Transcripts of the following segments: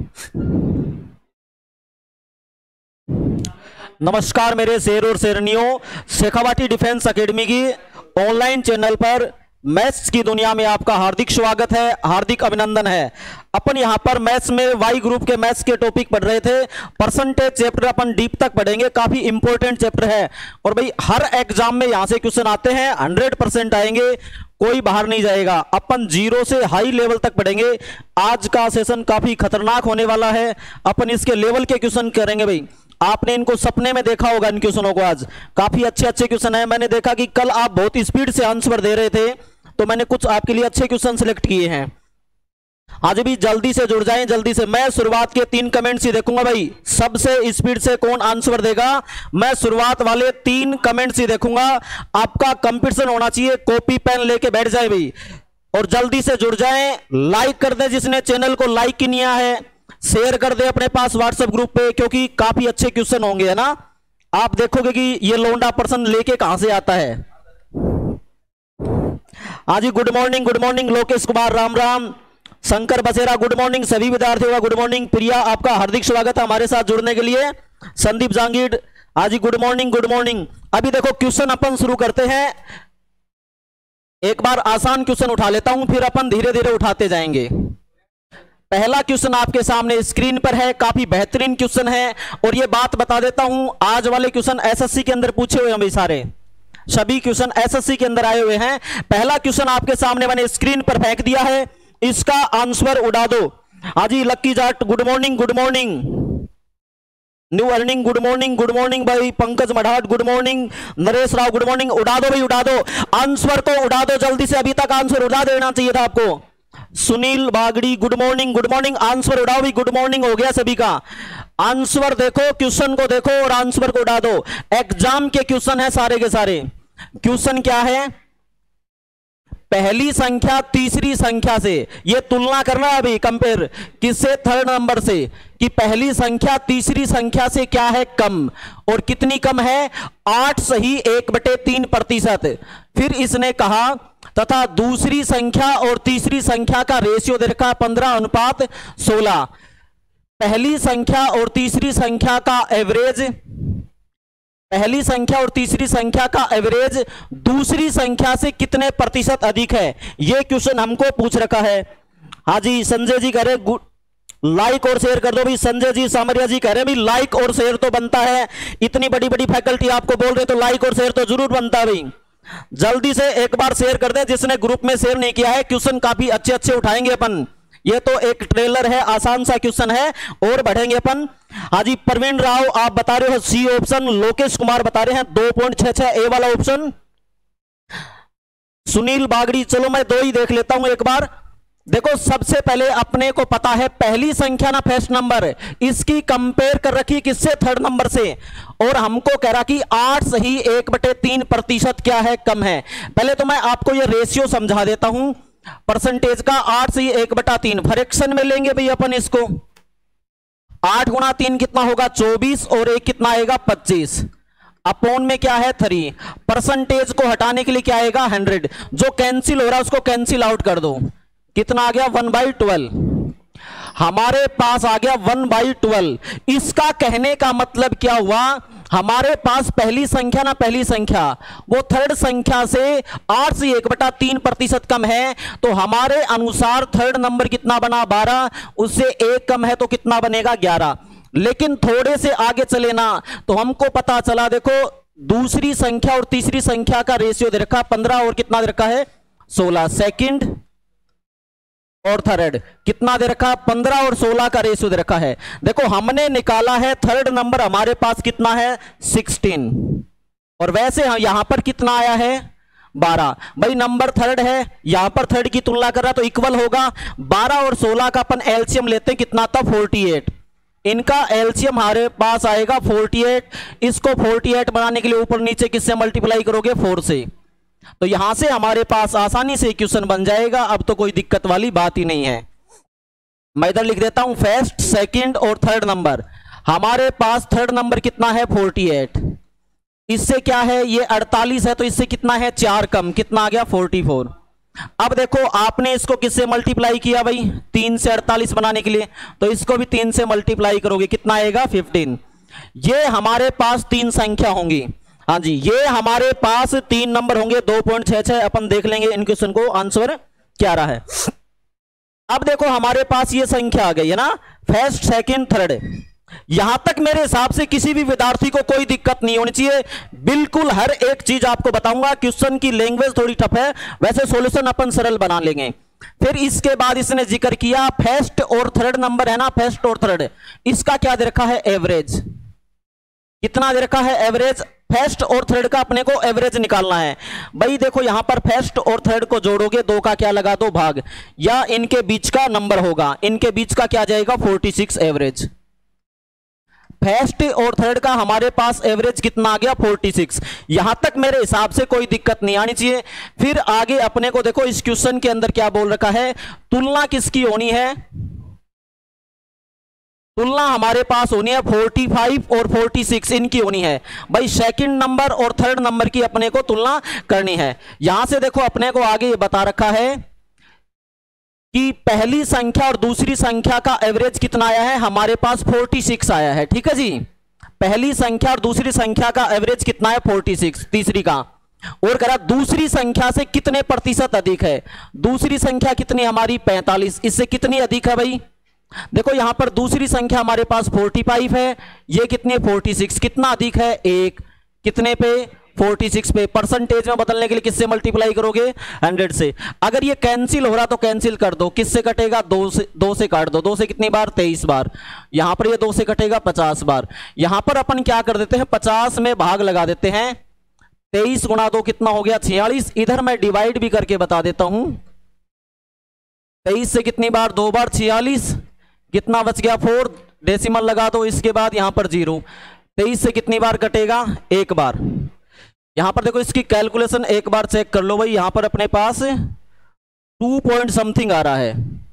नमस्कार मेरे शेर और शेरनियों, शेखावाटी डिफेंस एकेडमी की ऑनलाइन चैनल पर मैथ्स की दुनिया में आपका हार्दिक स्वागत है, हार्दिक अभिनंदन है। अपन यहाँ पर मैथ्स में वाई ग्रुप के मैथ्स के टॉपिक पढ़ रहे थे। परसेंटेज चैप्टर अपन डीप तक पढ़ेंगे, काफी इंपॉर्टेंट चैप्टर है। और भाई हर एग्जाम में यहाँ से क्वेश्चन आते हैं, 100% आएंगे, कोई बाहर नहीं जाएगा। अपन जीरो से हाई लेवल तक पढ़ेंगे। आज का सेशन काफी खतरनाक होने वाला है। अपन इसके लेवल के क्वेश्चन करेंगे। भाई आपने इनको सपने में देखा होगा, इन क्वेश्चनों को। आज काफी अच्छे अच्छे क्वेश्चन है। मैंने देखा कि कल आप बहुत स्पीड से आंसर दे रहे थे, तो मैंने कुछ आपके लिए अच्छे क्वेश्चन सिलेक्ट किए हैं। आज भी जल्दी से जुड़ जाएं, जल्दी से। मैं शुरुआत के 3 कमेंट्स ही देखूंगा। भाई सबसे स्पीड से कौन आंसर देगा, मैं शुरुआत वाले 3 कमेंट्स ही देखूंगा। आपका कंपटीशन होना चाहिए, कॉपी पेन लेके बैठ जाए भाई, और जल्दी से जुड़ जाएं। लाइक कर दे, जिसने चैनल को लाइक ही नहीं किया है, शेयर कर दे अपने पास व्हाट्सएप ग्रुप पे, क्योंकि काफी अच्छे क्वेश्चन होंगे, है ना। आप देखोगे कि ये लोंडा पर्सन लेके कहां से आता है। हाँ जी, good morning Lokesh Kumar, Ram Ram. Shankar Basera good morning. सभी विद्यार्थियों का गुड मॉर्निंग। प्रिया आपका हार्दिक स्वागत है हमारे साथ जुड़ने के लिए। संदीप जांगीर हाँ जी, गुड मॉर्निंग। अभी देखो क्वेश्चन अपन शुरू करते हैं। एक बार आसान क्वेश्चन उठा लेता हूं, फिर अपन धीरे धीरे उठाते जाएंगे। पहला क्वेश्चन आपके सामने स्क्रीन पर है, काफी बेहतरीन क्वेश्चन है। और ये बात बता देता हूं, आज वाले क्वेश्चन एसएससी के अंदर पूछे हुए हैं भाई, सारे सभी क्वेश्चन एसएससी के अंदर आए हुए हैं। पहला क्वेश्चन आपके सामने मैंने स्क्रीन पर फेंक दिया है, इसका आंसर उड़ा दो। हाँ जी, Lucky Jat good morning. New earning good morning भाई। Pankaj Madhat good morning. Naresh Rao good morning. उड़ा दो भाई, उड़ा दो आंसर को, उड़ा दो जल्दी से। अभी तक आंसर उड़ा देना चाहिए था आपको। Sunil Bagri good morning. Answer उड़ाओ भाई, गुड मॉर्निंग हो गया सभी का। आंसर देखो, क्वेश्चन को देखो और आंसर को उड़ा दो। एग्जाम के क्वेश्चन है सारे के सारे। क्वेश्चन क्या है, पहली संख्या तीसरी संख्या से, ये तुलना करना है अभी, कंपेयर किससे, थर्ड नंबर से, कि पहली संख्या तीसरी संख्या से क्या है कम, और कितनी कम है, 8 सही 1/3%। फिर इसने कहा तथा दूसरी संख्या और तीसरी संख्या का रेशियो दे रखा 15:16। पहली संख्या और तीसरी संख्या का एवरेज, पहली संख्या और तीसरी संख्या का एवरेज दूसरी संख्या से कितने प्रतिशत अधिक है, यह क्वेश्चन हमको पूछ रखा है। हाँ जी, संजय जी कह रहे लाइक और शेयर कर दो भाई। संजय जी, सामरिया जी कह रहे हैं भाई लाइक और शेयर तो बनता है। इतनी बड़ी बड़ी फैकल्टी आपको बोल रहे, तो लाइक और शेयर तो जरूर बनता है भाई। जल्दी से एक बार शेयर कर दे, जिसने ग्रुप में शेयर नहीं किया है। क्वेश्चन काफी अच्छे अच्छे उठाएंगे अपन। ये तो एक ट्रेलर है, आसान सा क्वेश्चन है, और बढ़ेंगे अपन। हाजी प्रवीण राव आप बता रहे हो सी ऑप्शन। लोकेश कुमार बता रहे हैं 2.66 ए वाला ऑप्शन। सुनील बागड़ी, चलो मैं 2 ही देख लेता हूं एक बार। देखो सबसे पहले अपने को पता है पहली संख्या ना फर्स्ट नंबर, इसकी कंपेयर कर रखी किससे, थर्ड नंबर से। और हमको कह रहा कि 8 सही 1/3% क्या है, कम है। पहले तो मैं आपको ये रेशियो समझा देता हूं परसेंटेज का। 8 सही 1/3 फ्रैक्शन में लेंगे भाई अपन इसको। 8 गुणा 3 कितना होगा, 24, और 1 कितना आएगा, 25। अपॉन में क्या है, 3। परसेंटेज को हटाने के लिए क्या आएगा, 100। जो कैंसिल हो रहा है उसको कैंसिल आउट कर दो। कितना आ गया, 1/12। हमारे पास आ गया 1/12। इसका कहने का मतलब क्या हुआ, हमारे पास पहली संख्या ना पहली संख्या वो थर्ड संख्या से 8 से 1/3% कम है। तो हमारे अनुसार थर्ड नंबर कितना बना, 12, उससे 1 कम है तो कितना बनेगा, 11। लेकिन थोड़े से आगे चले ना, तो हमको पता चला, देखो दूसरी संख्या और तीसरी संख्या का रेशियो दे रखा 15 और कितना दे रखा है, 16। सेकंड और थर्ड कितना दे रखा, 15 और 16 का रेशियो दे रखा है। देखो हमने निकाला है थर्ड नंबर, हमारे पास कितना है, 16, और वैसे यहां पर कितना आया है, 12। भाई नंबर थर्ड है, यहां पर थर्ड की तुलना कर रहा तो इक्वल होगा। 12 और 16 का अपन एलसीएम लेते हैं, कितना था, 48। इनका एलसीएम हमारे पास आएगा 48। इसको 48 बनाने के लिए ऊपर नीचे किससे मल्टीप्लाई करोगे, 4 से। तो यहां से हमारे पास आसानी से क्वेश्चन बन जाएगा। अब तो कोई दिक्कत वाली बात ही नहीं है। मैं इधर लिख देता हूं फर्स्ट, सेकंड और थर्ड नंबर। हमारे पास थर्ड नंबर कितना है, 48। इससे क्या है, ये 48 है, तो इससे कितना है, 4 कम, कितना आ गया, 44। अब देखो आपने इसको किससे मल्टीप्लाई किया भाई, 3 से 48 बनाने के लिए, तो इसको भी 3 से मल्टीप्लाई करोगे, कितना आएगा 15। ये हमारे पास 3 संख्या होंगी, हाँ जी, ये हमारे पास 3 नंबर होंगे, 2.66। अपन देख लेंगे इन क्वेश्चन को आंसर क्या रहा है। अब देखो हमारे पास ये संख्या आ गई है ना, फर्स्ट सेकंड थर्ड। यहां तक मेरे हिसाब से किसी भी विद्यार्थी को कोई दिक्कत नहीं होनी चाहिए, बिल्कुल हर एक चीज आपको बताऊंगा। क्वेश्चन की लैंग्वेज थोड़ी टफ है, वैसे सॉल्यूशन अपन सरल बना लेंगे। फिर इसके बाद इसने जिक्र किया फर्स्ट और थर्ड नंबर है ना, फर्स्ट और थर्ड, इसका क्या दे रखा है एवरेज, कितना दे रखा है एवरेज। फर्स्ट और थर्ड का अपने को एवरेज निकालना है भाई। देखो यहां पर फर्स्ट और थर्ड को जोड़ोगे, 2 का क्या लगा दो भाग, या इनके बीच का नंबर होगा, इनके बीच का क्या जाएगा 46 एवरेज। फर्स्ट और थर्ड का हमारे पास एवरेज कितना आ गया 46। यहां तक मेरे हिसाब से कोई दिक्कत नहीं आनी चाहिए। फिर आगे अपने को देखो इस क्वेश्चन के अंदर क्या बोल रखा है, तुलना किसकी होनी है, तुलना हमारे पास होनी है 45 और 46 इनकी होनी है भाई। सेकंड नंबर और थर्ड नंबर की अपने को तुलना करनी है। यहां से देखो अपने को आगे ये बता रखा है कि पहली संख्या और दूसरी संख्या का एवरेज कितना आया है, हमारे पास 46 आया है, ठीक है जी। पहली संख्या और दूसरी संख्या का एवरेज कितना है 46, तीसरी का। और कह रहा दूसरी संख्या से कितने प्रतिशत अधिक है, दूसरी संख्या कितनी हमारी 45, इससे कितनी अधिक है भाई। देखो यहां पर दूसरी संख्या हमारे पास 45 है, ये कितने 46, कितना अधिक है 1, कितने पे 46 पे। परसेंटेज में बदलने के लिए किससे मल्टीप्लाई करोगे 100 से। अगर ये कैंसिल हो रहा तो कैंसिल कर दो, किससे कटेगा 2 से काट दो, 2 से कितनी बार 23 बार। यहां पर ये 2 से कटेगा 50 बार। यहां पर अपन क्या कर देते हैं 50 में भाग लगा देते हैं, 23 गुणा 2 कितना हो गया 46। इधर मैं डिवाइड भी करके बता देता हूं, 23 से कितनी बार 2 बार 46, कितना बच गया 4, डेसिमल लगा दो, इसके बाद यहां पर 0। 23 से कितनी बार कटेगा 1 बार। यहां पर देखो इसकी कैलकुलेशन एक बार चेक कर लो भाई। यहां पर अपने पास 2 पॉइंट समथिंग आ रहा है,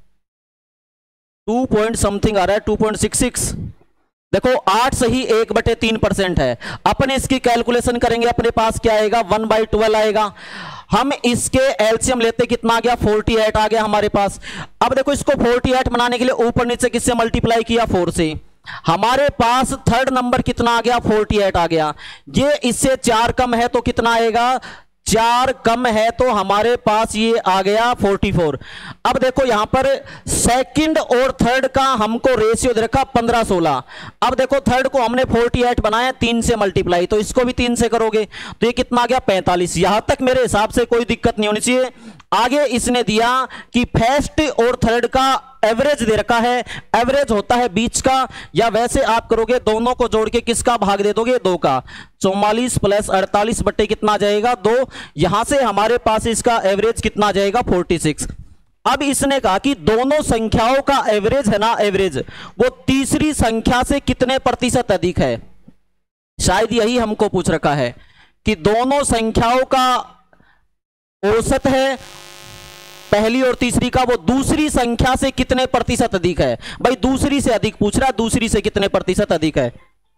2 पॉइंट समथिंग आ रहा है, 2.66। देखो 8 सही 1/3% है। अपन इसकी कैलकुलेशन करेंगे, अपने पास क्या आएगा 1/12 आएगा। हम इसके एलसीएम लेते कितना आ गया 48 आ गया हमारे पास। अब देखो इसको 48 बनाने के लिए ऊपर नीचे किससे मल्टीप्लाई किया 4 से। हमारे पास थर्ड नंबर कितना आ गया 48 आ गया। ये इससे 4 कम है तो कितना आएगा, 4 कम है तो हमारे पास ये आ गया 44। अब देखो यहां पर सेकंड और थर्ड का हमको रेशियो दे रखा 15-16। अब देखो थर्ड को हमने 48 बनाया 3 से मल्टीप्लाई, तो इसको भी 3 से करोगे तो ये कितना आ गया 45। यहां तक मेरे हिसाब से कोई दिक्कत नहीं होनी चाहिए। आगे इसने दिया कि फर्स्ट और थर्ड का एवरेज दे रखा है, एवरेज होता है बीच का, या वैसे आप करोगे दोनों को जोड़ के किसका भाग दे दोगे 2 का। 44 + 48 बट्टे कितना जाएगा 2। यहां से हमारे पास इसका एवरेज कितना जाएगा 46। अब इसने कहा कि दोनों संख्याओं का एवरेज है ना, एवरेज वो तीसरी संख्या से कितने प्रतिशत अधिक है। शायद यही हमको पूछ रखा है कि दोनों संख्याओं का औसत है पहली और तीसरी का, वो दूसरी संख्या से कितने प्रतिशत अधिक है। भाई दूसरी से अधिक पूछ रहा है, दूसरी से कितने प्रतिशत अधिक है।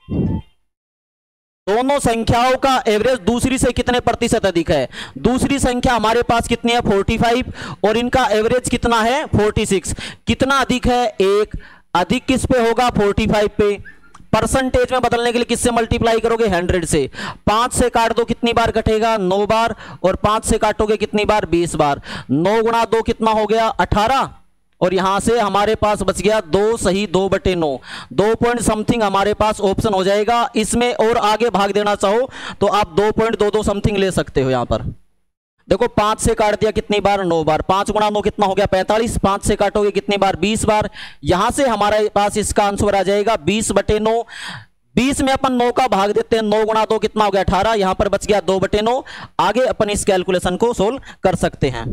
दोनों संख्याओं का एवरेज दूसरी से कितने प्रतिशत अधिक है। दूसरी संख्या हमारे पास कितनी है 45 और इनका एवरेज कितना है 46। कितना अधिक है 1, अधिक किस पे होगा 45 पे। परसेंटेज में बदलने के लिए किससे मल्टीप्लाई करोगे 100 से। 5 से काट दो कितनी बार कटेगा 9 बार, और 5 से काटोगे कितनी बार 20 बार। 9 गुणा 2 कितना हो गया 18, और यहां से हमारे पास बच गया 2 सही 2/9। 2 पॉइंट समथिंग हमारे पास ऑप्शन हो जाएगा। इसमें और आगे भाग देना चाहो तो आप 2.22 समथिंग ले सकते हो। यहां पर देखो 5 से काट दिया कितनी बार 9 बार, 5 गुणा 9 कितना हो गया 45। 5 से काटोगे कितनी बार 20 बार। यहां से हमारे पास इसका आंसर आ जाएगा 20/9। 20 में अपन 9 का भाग देते हैं, 9 गुणा 2 कितना हो गया 18। यहां पर बच गया 2/9। आगे अपन इस कैलकुलेशन को सोल्व कर सकते हैं।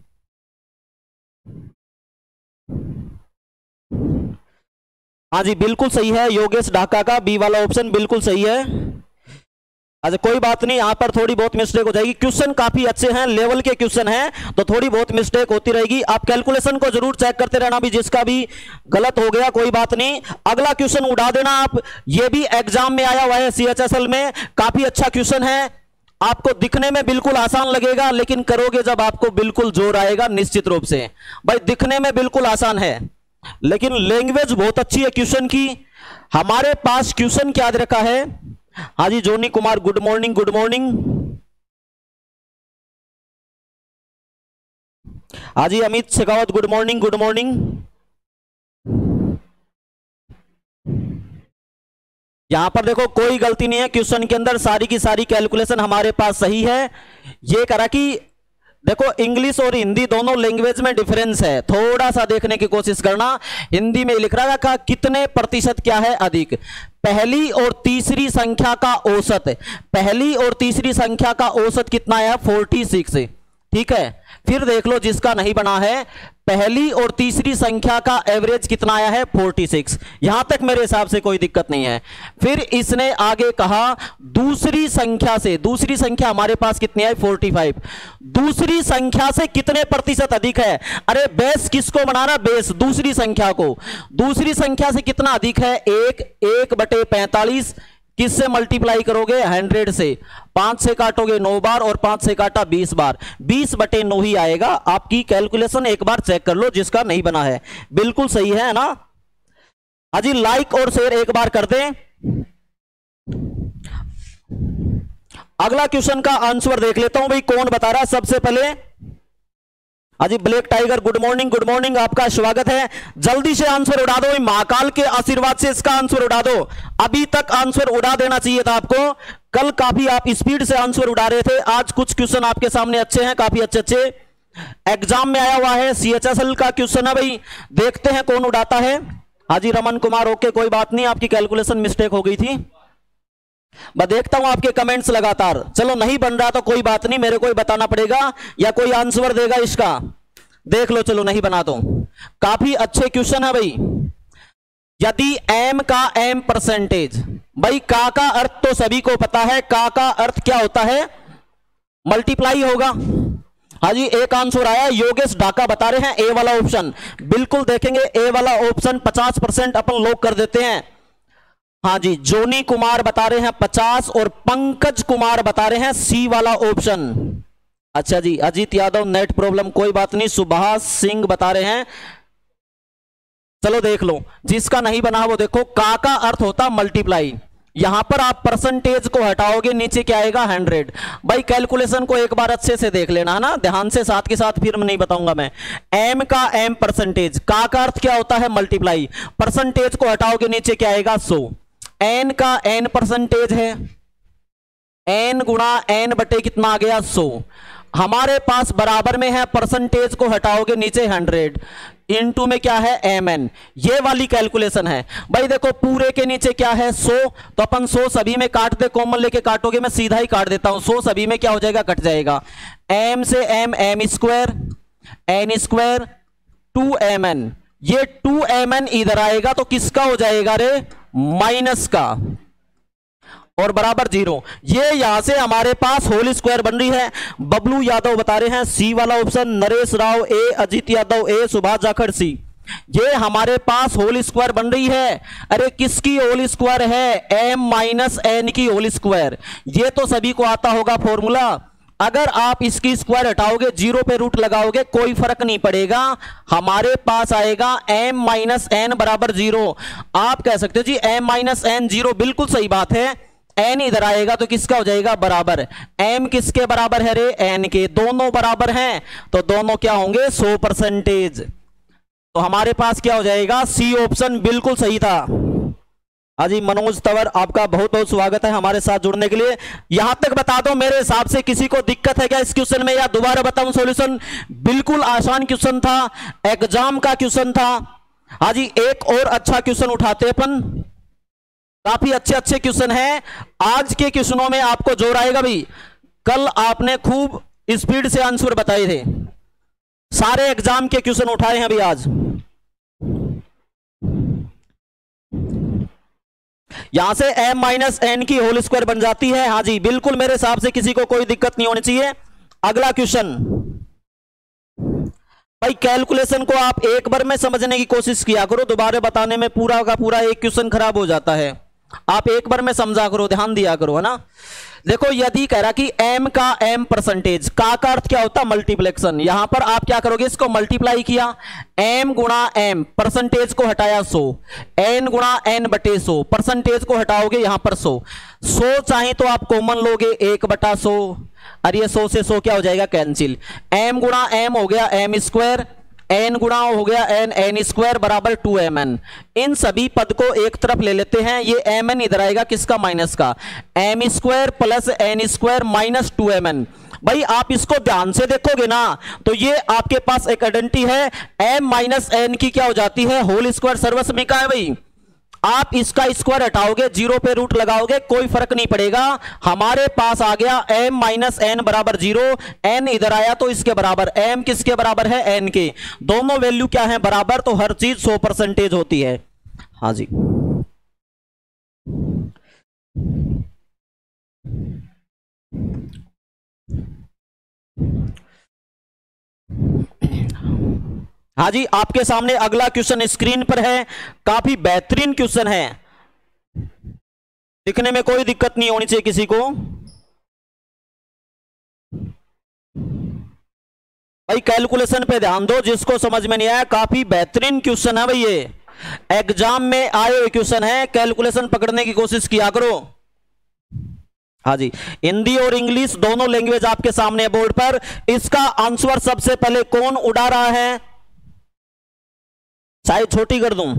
हाँ जी बिल्कुल सही है, योगेश ढाका का बी वाला ऑप्शन बिल्कुल सही है। अच्छा कोई बात नहीं, यहां पर थोड़ी बहुत मिस्टेक हो जाएगी। क्वेश्चन काफी अच्छे हैं, लेवल के क्वेश्चन हैं, तो थोड़ी बहुत मिस्टेक होती रहेगी। आप कैलकुलेशन को जरूर चेक करते रहना, भी जिसका भी गलत हो गया कोई बात नहीं। अगला क्वेश्चन उड़ा देना आप, ये भी एग्जाम में आया हुआ है CHSL में, काफी अच्छा क्वेश्चन है। आपको दिखने में बिल्कुल आसान लगेगा, लेकिन करोगे जब आपको बिल्कुल जोर आएगा निश्चित रूप से। भाई दिखने में बिल्कुल आसान है, लेकिन लैंग्वेज बहुत अच्छी है क्वेश्चन की। हमारे पास क्वेश्चन क्या दे रखा है? हाँ जी Johnny Kumar good morning, good morning. हाँ जी Amit Shekhawat good morning, good morning. यहां पर देखो कोई गलती नहीं है क्वेश्चन के अंदर, सारी की सारी कैलकुलेशन हमारे पास सही है। ये करा कि देखो इंग्लिश और हिंदी दोनों लैंग्वेज में डिफरेंस है, थोड़ा सा देखने की कोशिश करना। हिंदी में लिख रहा था कितने प्रतिशत क्या है अधिक, पहली और तीसरी संख्या का औसत, पहली और तीसरी संख्या का औसत कितना है 46, ठीक है। फिर देख लो जिसका नहीं बना है, पहली और तीसरी संख्या का एवरेज कितना आया है 46। यहां तक मेरे हिसाब से कोई दिक्कत नहीं है। फिर इसने आगे कहा दूसरी संख्या से, दूसरी संख्या हमारे पास कितनी है 45, दूसरी संख्या से कितने प्रतिशत अधिक है। अरे बेस किसको बनाना, बेस दूसरी संख्या को, दूसरी संख्या से कितना अधिक है 1/45, किससे मल्टीप्लाई करोगे 100 से, 5 से काटोगे 9 बार और 5 से काटा 20 बार, 20/9 ही आएगा। आपकी कैलकुलेशन एक बार चेक कर लो जिसका नहीं बना है, बिल्कुल सही है ना। अजी लाइक और शेयर एक बार कर दें। अगला क्वेश्चन का आंसर देख लेता हूं भाई कौन बता रहा है सबसे पहले। अजी black tiger good morning, good morning, आपका स्वागत है। जल्दी से आंसर उड़ा दो, महाकाल के आशीर्वाद से इसका आंसर उड़ा दो। अभी तक आंसर उड़ा देना चाहिए था आपको, कल काफी आप स्पीड से आंसर उड़ा रहे थे, आज कुछ क्वेश्चन आपके सामने अच्छे हैं, काफी अच्छे अच्छे एग्जाम में आया हुआ है। CHSL का क्वेश्चन है भाई, देखते हैं कौन उड़ाता है। हाजी रमन कुमार ओके, कोई बात नहीं, आपकी कैलकुलेशन मिस्टेक हो गई थी। मैं देखता हूं आपके कमेंट्स लगातार। चलो नहीं बन रहा तो कोई बात नहीं, मेरे को ही बताना पड़ेगा या कोई आंसर देगा इसका, देख लो। चलो नहीं बना तो काफी अच्छे क्वेश्चन है भाई। यदि m का m परसेंटेज, भाई का अर्थ तो सभी को पता है, का अर्थ क्या होता है मल्टीप्लाई होगा। हाँ जी एक आंसर आया, योगेश ढाका बता रहे हैं ए वाला ऑप्शन, बिल्कुल देखेंगे ए वाला ऑप्शन 50% अपन लॉक कर देते हैं। हाँ जी जोनी कुमार बता रहे हैं 50 और पंकज कुमार बता रहे हैं सी वाला ऑप्शन। अच्छा जी अजीत यादव नेट प्रॉब्लम, कोई बात नहीं। सुभाष सिंह बता रहे हैं, चलो देख लो जिसका नहीं बना वो देखो, का अर्थ होता मल्टीप्लाई, यहां पर आप परसेंटेज को हटाओगे नीचे क्या आएगा 100। भाई कैलकुलेशन को एक बार अच्छे से देख लेना है ना ध्यान से, साथ के साथ फिर नहीं बताऊंगा मैं। m का m परसेंटेज, का अर्थ क्या होता है मल्टीप्लाई, परसेंटेज को हटाओगे नीचे क्या आएगा 100। n का n परसेंटेज है, n गुणा n बटे कितना आ गया 100, हमारे पास बराबर में है परसेंटेज को हटाओगे नीचे 100, इनटू में क्या है mn, ये वाली कैलकुलेशन है। भाई देखो पूरे के नीचे क्या है 100, तो अपन 100 सभी में काट दे, कॉमन लेके काटोगे, मैं सीधा ही काट देता हूं, 100 सभी में क्या हो जाएगा कट जाएगा, m से m square, n square 2mn, ये 2mn इधर आएगा तो किसका हो जाएगा रे माइनस का, और बराबर 0। ये यहां से हमारे पास होल स्क्वायर बन रही है। बबलू यादव बता रहे हैं सी वाला option, Naresh Rao A, Ajit Yadav A, Subhash Jakhar C, ये हमारे पास होल स्क्वायर बन रही है। अरे किसकी होल स्क्वायर है, m माइनस n की होल स्क्वायर, ये तो सभी को आता होगा फॉर्मूला। अगर आप इसकी स्क्वायर हटाओगे 0 पे रूट लगाओगे कोई फर्क नहीं पड़ेगा, हमारे पास आएगा m माइनस n बराबर 0। आप कह सकते हो जी m माइनस n 0, बिल्कुल सही बात है, n इधर आएगा तो किसका हो जाएगा बराबर, m किसके बराबर है रे n के, दोनों बराबर हैं तो दोनों क्या होंगे 100%। तो हमारे पास क्या हो जाएगा सी ऑप्शन, बिल्कुल सही था। हाजी मनोज तंवर आपका बहुत बहुत स्वागत है हमारे साथ जुड़ने के लिए। यहां तक बता दो मेरे हिसाब से किसी को दिक्कत है क्या इस क्वेश्चन में, या दोबारा बताऊं सॉल्यूशन, बिल्कुल आसान क्वेश्चन था, एग्जाम का क्वेश्चन था। हाजी एक और अच्छा क्वेश्चन उठाते अपन, काफी अच्छे अच्छे क्वेश्चन हैं। आज के क्वेश्चनों में आपको जोर आएगा भाई, कल आपने खूब स्पीड से आंसर बताए थे, सारे एग्जाम के क्वेश्चन उठाए हैं अभी आज। यहां से m माइनस n की होल स्क्वायर बन जाती है। हाँ जी बिल्कुल, मेरे हिसाब से किसी को कोई दिक्कत नहीं होनी चाहिए। अगला क्वेश्चन भाई, कैलकुलेशन को आप एक बार में समझने की कोशिश किया करो, दोबारा बताने में पूरा का पूरा एक क्वेश्चन खराब हो जाता है। आप एक बार में समझा करो, ध्यान दिया करो, है ना। देखो यदि कह रहा कि m का m परसेंटेज का अर्थ क्या होता है मल्टीप्लेक्शन। यहां पर आप क्या करोगे, इसको मल्टीप्लाई किया, m गुणा m परसेंटेज को हटाया 100, n गुणा n बटे 100 परसेंटेज को हटाओगे यहां पर 100 चाहे तो आप कॉमन लोगे 1/100, और ये 100 से 100 क्या हो जाएगा कैंसिल, m गुणा m हो गया m स्क्वायर, n गुणा हो गया n स्क्वायर बराबर 2mn। इन सभी पद को एक तरफ ले लेते हैं, ये mn इधर आएगा किसका, माइनस का, m square plus n square minus 2mn। भाई आप इसको ध्यान से देखोगे ना तो ये आपके पास एक आइडेंटिटी है, m माइनस n की क्या हो जाती है होल स्क्वायर सर्वसमीका है। भाई आप इसका स्क्वायर हटाओगे, जीरो पे रूट लगाओगे, कोई फर्क नहीं पड़ेगा, हमारे पास आ गया m माइनस एन बराबर 0, n इधर आया तो इसके बराबर, m किसके बराबर है, n के, दोनों वैल्यू क्या है बराबर, तो हर चीज 100% होती है। हाँ जी हाँ जी, आपके सामने अगला क्वेश्चन स्क्रीन पर है, काफी बेहतरीन क्वेश्चन है, दिखने में कोई दिक्कत नहीं होनी चाहिए किसी को। भाई कैलकुलेशन पे ध्यान दो, जिसको समझ में नहीं आया, काफी बेहतरीन क्वेश्चन है भाई, ये एग्जाम में आए हुए क्वेश्चन है, कैलकुलेशन पकड़ने की कोशिश किया करो। हाँ जी, हिंदी और इंग्लिश दोनों लैंग्वेज आपके सामने बोर्ड पर। इसका आंसर सबसे पहले कौन उड़ा रहा है, साइज छोटी कर दूं,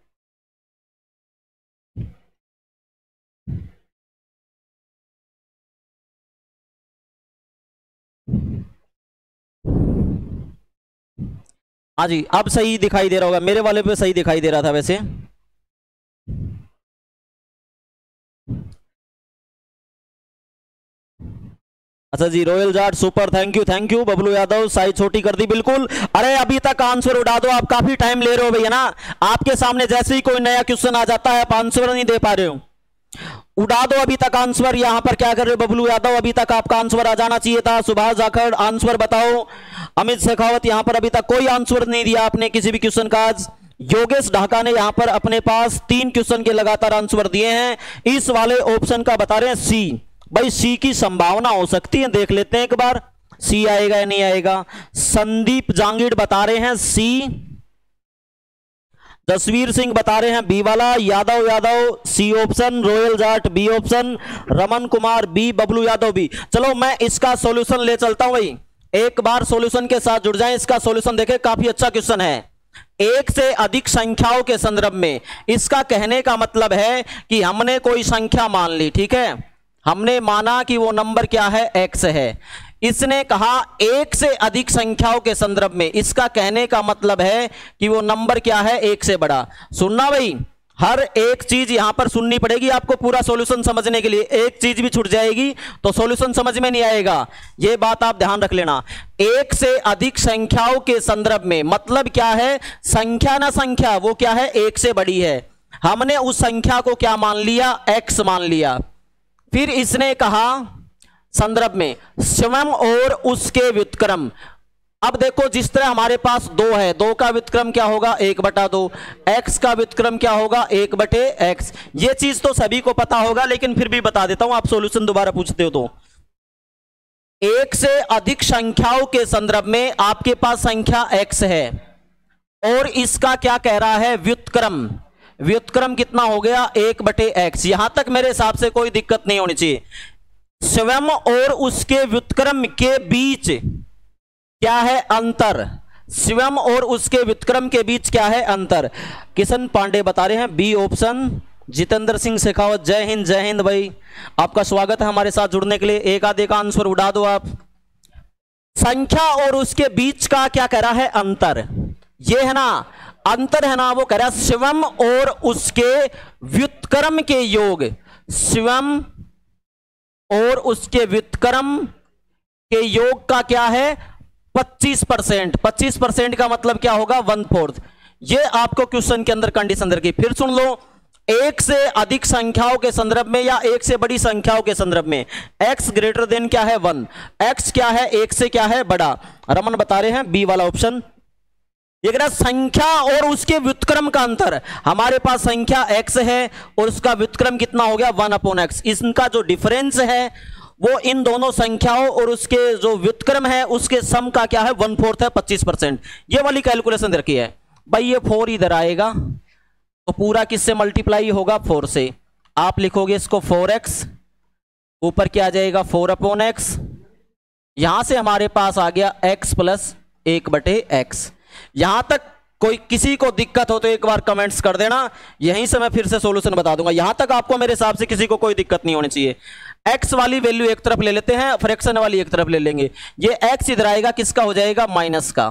हाँ जी अब सही दिखाई दे रहा होगा, मेरे वाले पे सही दिखाई दे रहा था वैसे। अच्छा जी, royal Jat super, thank you Bablu Yadav, size छोटी कर दी बिल्कुल। अरे अभी तक आंसर उड़ा दो, आप काफी टाइम ले रहे हो भैया ना, आपके सामने जैसे ही कोई नया क्वेश्चन आ जाता है आप आंसर नहीं दे पा रहे हो, उड़ा दो अभी तक आंसर। यहां पर क्या कर रहे हो बबलू यादव, अभी तक आपका आंसर आ जाना चाहिए था। सुभाष जाखड़ आंसर बताओ। अमित शेखावत, यहां पर अभी तक कोई आंसर नहीं दिया आपने किसी भी क्वेश्चन का। आज योगेश ढाका ने यहां पर अपने पास 3 क्वेश्चन के लगातार आंसर दिए हैं, इस वाले ऑप्शन का बता रहे हैं सी। भाई सी की संभावना हो सकती है, देख लेते हैं एक बार सी आएगा या नहीं आएगा। संदीप जांगीड़ बता रहे हैं सी, जसवीर सिंह बता रहे हैं बी वाला, Yadav C option, royal Jat B option, Raman Kumar B, Bablu Yadav B. चलो मैं इसका सॉल्यूशन ले चलता हूं भाई, एक बार सॉल्यूशन के साथ जुड़ जाएं। इसका सॉल्यूशन देखें, काफी अच्छा क्वेश्चन है। एक से अधिक संख्याओं के संदर्भ में, इसका कहने का मतलब है कि हमने कोई संख्या मान ली, ठीक है, हमने माना कि वो नंबर क्या है, x है। इसने कहा एक से अधिक संख्याओं के संदर्भ में, इसका कहने का मतलब है कि वो नंबर क्या है, एक से बड़ा। सुनना भाई, हर एक चीज यहां पर सुननी पड़ेगी आपको पूरा सॉल्यूशन समझने के लिए, एक चीज भी छूट जाएगी तो सॉल्यूशन समझ में नहीं आएगा, ये बात आप ध्यान रख लेना। एक से अधिक संख्याओं के संदर्भ में मतलब क्या है, संख्या ना संख्या वो क्या है, एक से बड़ी है, हमने उस संख्या को क्या मान लिया, x मान लिया। फिर इसने कहा संदर्भ में स्वयं और उसके व्युत्क्रम। अब देखो जिस तरह हमारे पास 2 है, 2 का व्युत्क्रम क्या होगा, 1/2, x का व्युत्क्रम क्या होगा, 1/x। ये चीज तो सभी को पता होगा, लेकिन फिर भी बता देता हूं, आप सॉल्यूशन दोबारा पूछते हो तो। एक से अधिक संख्याओं के संदर्भ में आपके पास संख्या x है और इसका क्या कह रहा है, व्युत्क्रम। व्युत्क्रम कितना हो गया, 1/x। यहां तक मेरे हिसाब से कोई दिक्कत नहीं होनी चाहिए। स्वयं और उसके व्युत्क्रम के बीच क्या है, अंतर। स्वयं और उसके व्युत्क्रम के बीच क्या है, अंतर। किशन पांडे बता रहे हैं बी ऑप्शन। जितेंद्र सिंह शेखावत, जय हिंद भाई, आपका स्वागत है हमारे साथ जुड़ने के लिए। एक आधे का आंसर उड़ा दो आप। संख्या और उसके बीच का क्या कह रहा है, अंतर। ये है ना अंतर, है ना, वो कह रहा है स्वयं और उसके व्युत्क्रम के योग। स्वयं और उसके व्युत्क्रम के योग का क्या है, 25%। 25% का मतलब क्या होगा, 1/4। ये आपको क्वेश्चन के अंदर कंडीशन दे रखी। फिर सुन लो, एक से अधिक संख्याओं के संदर्भ में या एक से बड़ी संख्याओं के संदर्भ में x ग्रेटर देन क्या है, 1। x क्या है, एक से क्या है, बड़ा। रमन बता रहे हैं बी वाला ऑप्शन। ये कह रहा संख्या और उसके व्युत्क्रम का अंतर। हमारे पास संख्या x है और उसका व्युत्क्रम कितना हो गया, 1/x। इनका जो डिफरेंस है वो इन दोनों संख्याओं और उसके जो व्युत्क्रम है उसके सम का क्या है 1/4 है 25%। ये वाली कैलकुलेशन दे रखी है भाई। ये 4 इधर आएगा तो पूरा किससे मल्टीप्लाई होगा 4 से। आप लिखोगे इसको 4x, ऊपर क्या आ जाएगा 4/x। यहां से हमारे पास आ गया x + 1/x। यहां तक कोई किसी को दिक्कत हो तो एक बार कमेंट्स कर देना, यहीं से मैं फिर से सॉल्यूशन बता दूंगा। यहां तक आपको मेरे हिसाब से किसी को कोई दिक्कत नहीं होनी चाहिए। x वाली वैल्यू एक तरफ ले लेते हैं, फ्रैक्शन वाली एक तरफ ले लेंगे। ये x इधर आएगा, किसका हो जाएगा माइनस का।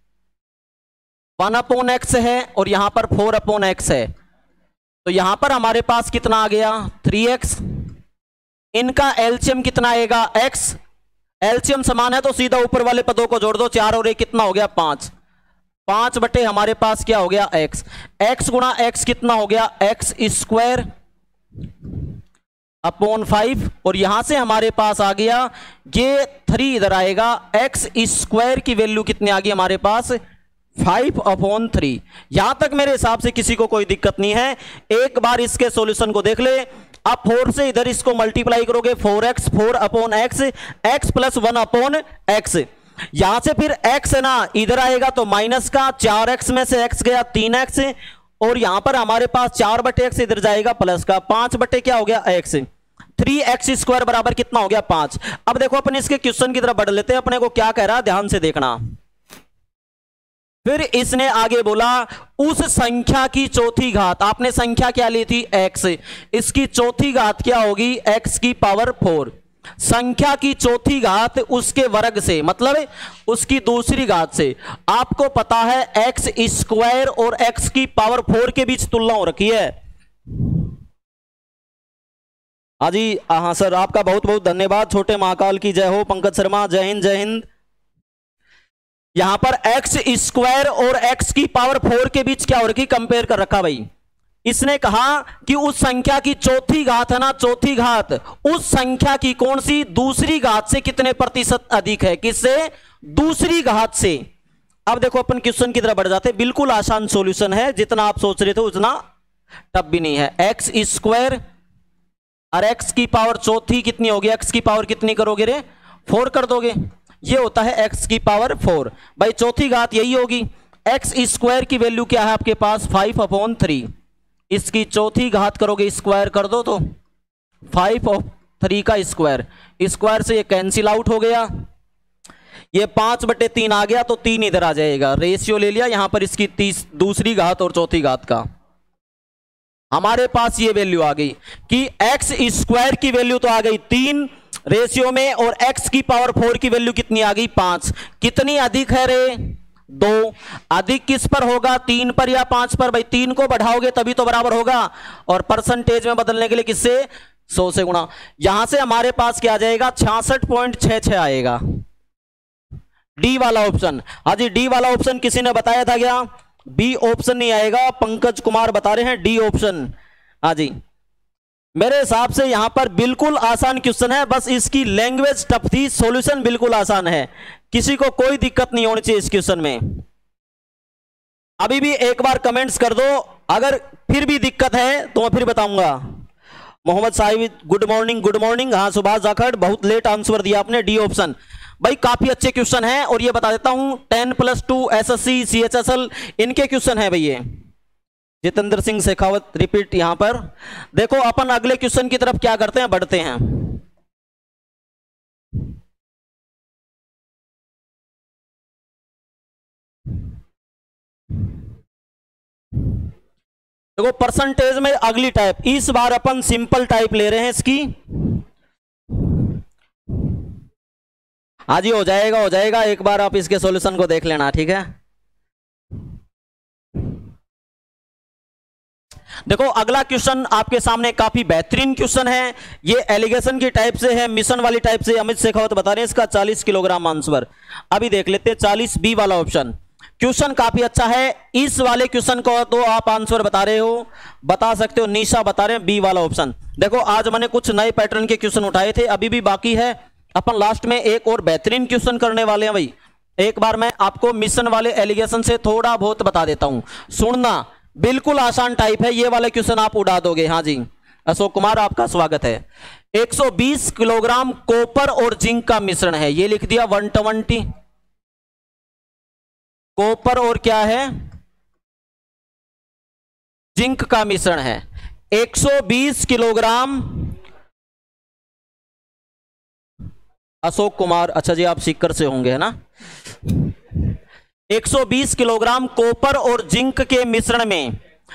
1/x है और यहां पर 4/x है, तो यहां पर हमारे पास कितना आ गया 3x। इनका एलसीएम कितना आएगा x। एलसीएम समान है तो सीधा ऊपर वाले पदों को जोड़ दो, 4 और 1 कितना हो गया 5। 5 बटे हमारे पास क्या हो गया x। x गुणा x कितना हो गया x² अपॉन 5, और यहां से हमारे पास आ गया ये 3 इधर आएगा। x² की वैल्यू कितनी आ गई हमारे पास 5/3। यहां तक मेरे हिसाब से किसी को कोई दिक्कत नहीं है। एक बार इसके सॉल्यूशन को देख ले। आप 4 से इधर इसको मल्टीप्लाई करोगे 4x 4/x, x + 1/x। यहां से फिर x है ना इधर आएगा तो माइनस का, 4x में से x गया 3x, और यहां पर हमारे पास 4/x इधर जाएगा प्लस का 5 बटे क्या हो गया x। 3x² बराबर कितना हो गया 5। अब देखो अपन इसके क्वेश्चन की तरफ बढ़ लेते हैं। अपने को क्या कह रहा है ध्यान से देखना। फिर इसने आगे बोला उस संख्या की चौथी घात। आपने संख्या क्या ली थी x, इसकी चौथी घात क्या होगी x⁴। संख्या की चौथी घात उसके वर्ग से, मतलब उसकी दूसरी घात से। आपको पता है x² और x⁴ के बीच तुलना हो रखी है। हाँ जी, हाँ सर, आपका बहुत बहुत धन्यवाद। छोटे महाकाल की जय हो। पंकज शर्मा जय हिंद जय हिंद। यहां पर x² और x⁴ के बीच क्या हो रखी कंपेयर कर रखा भाई। इसने कहा कि उस संख्या की चौथी घात है ना, चौथी घात उस संख्या की कौन सी दूसरी घात से कितने प्रतिशत अधिक है, किससे दूसरी घात से। अब देखो अपन क्वेश्चन की तरफ बढ़ जाते हैं। बिल्कुल आसान सॉल्यूशन है, जितना आप सोच रहे थे उतना टफ भी नहीं है। x² और x⁴ चौथी कितनी होगी, x⁴ कितनी करोगे रे 4 कर दोगे, ये होता है x⁴ भाई। चौथी घात यही होगी। x² की वैल्यू क्या है आपके पास 5/3, इसकी चौथी घात करोगे स्क्वायर कर दो तो 5/3 का स्क्वायर से ये कैंसिल आउट हो गया। ये 5/3 आ गया तो 3 इधर आ जाएगा। रेशियो ले लिया यहां पर इसकी दूसरी घात और चौथी घात का। हमारे पास ये वैल्यू आ गई कि x² की वैल्यू तो आ गई 3 रेशियो में, और x⁴ की वैल्यू कितनी आ गई 5। कितनी अधिक है रे 2। अधिक किस पर होगा 3 पर या 5 पर भाई। 3 को बढ़ाओगे तभी तो बराबर होगा, और परसेंटेज में बदलने के लिए किससे 100 से गुणा। यहां से हमारे पास क्या आ जाएगा 66.66 आएगा। डी वाला ऑप्शन। हाँ जी, डी वाला ऑप्शन किसी ने बताया था क्या। बी ऑप्शन नहीं आएगा, पंकज कुमार बता रहे हैं डी ऑप्शन। हाँ जी, मेरे हिसाब से यहां पर बिल्कुल आसान क्वेश्चन है, बस इसकी लैंग्वेज टफ थी, सॉल्यूशन बिल्कुल आसान है। किसी को कोई दिक्कत नहीं होनी चाहिए इस क्वेश्चन में। अभी भी एक बार कमेंट्स कर दो, अगर फिर भी दिक्कत है तो मैं फिर बताऊंगा। Mohammad Sahib good morning good morning. हाँ सुभाष जाखड़, बहुत लेट आंसर दिया आपने, डी ऑप्शन। भाई काफी अच्छे क्वेश्चन हैं, और ये बता देता हूं 10+2 SSC CHSL इनके क्वेश्चन है भैया। जितेंद्र सिंह शेखावत रिपीट। यहां पर देखो अपन अगले क्वेश्चन की तरफ क्या करते हैं, बढ़ते हैं। देखो परसेंटेज में अगली टाइप, इस बार अपन सिंपल टाइप ले रहे हैं इसकी। हाँ जी, हो जाएगा हो जाएगा। एक बार आप इसके सॉल्यूशन को देख लेना, ठीक है। देखो अगला क्वेश्चन आपके सामने काफी बेहतरीन क्वेश्चन है। ये एलिगेशन की टाइप से है, मिशन वाली टाइप से। अमित शेखावत बता रहे हैं इसका 40 किलोग्राम आंसर। अभी देख लेते हैं 40 बी वाला ऑप्शन। क्वेश्चन काफी अच्छा है। इस वाले क्वेश्चन को तो आप आंसर बता रहे हो, बता सकते हो। निशा बता रहे हैं बी वाला ऑप्शन। देखो आज मैंने कुछ नए पैटर्न के क्वेश्चन उठाए थे, अभी भी बाकी है। अपन लास्ट में एक और बेहतरीन क्वेश्चन करने वाले हैं भाई। एक बार मैं आपको मिशन वाले एलिगेशन से थोड़ा बहुत बता देता हूं, सुनना। बिल्कुल आसान टाइप है, ये वाले क्वेश्चन आप उड़ा दोगे। हाँ जी, अशोक कुमार आपका स्वागत है। 120 किलोग्राम कॉपर और जिंक का मिश्रण है, ये लिख दिया 120। कॉपर और क्या है, जिंक का मिश्रण है। 120 किलोग्राम, अशोक कुमार, अच्छा जी आप सीकर से होंगे है ना। 120 किलोग्राम कॉपर और जिंक के मिश्रण में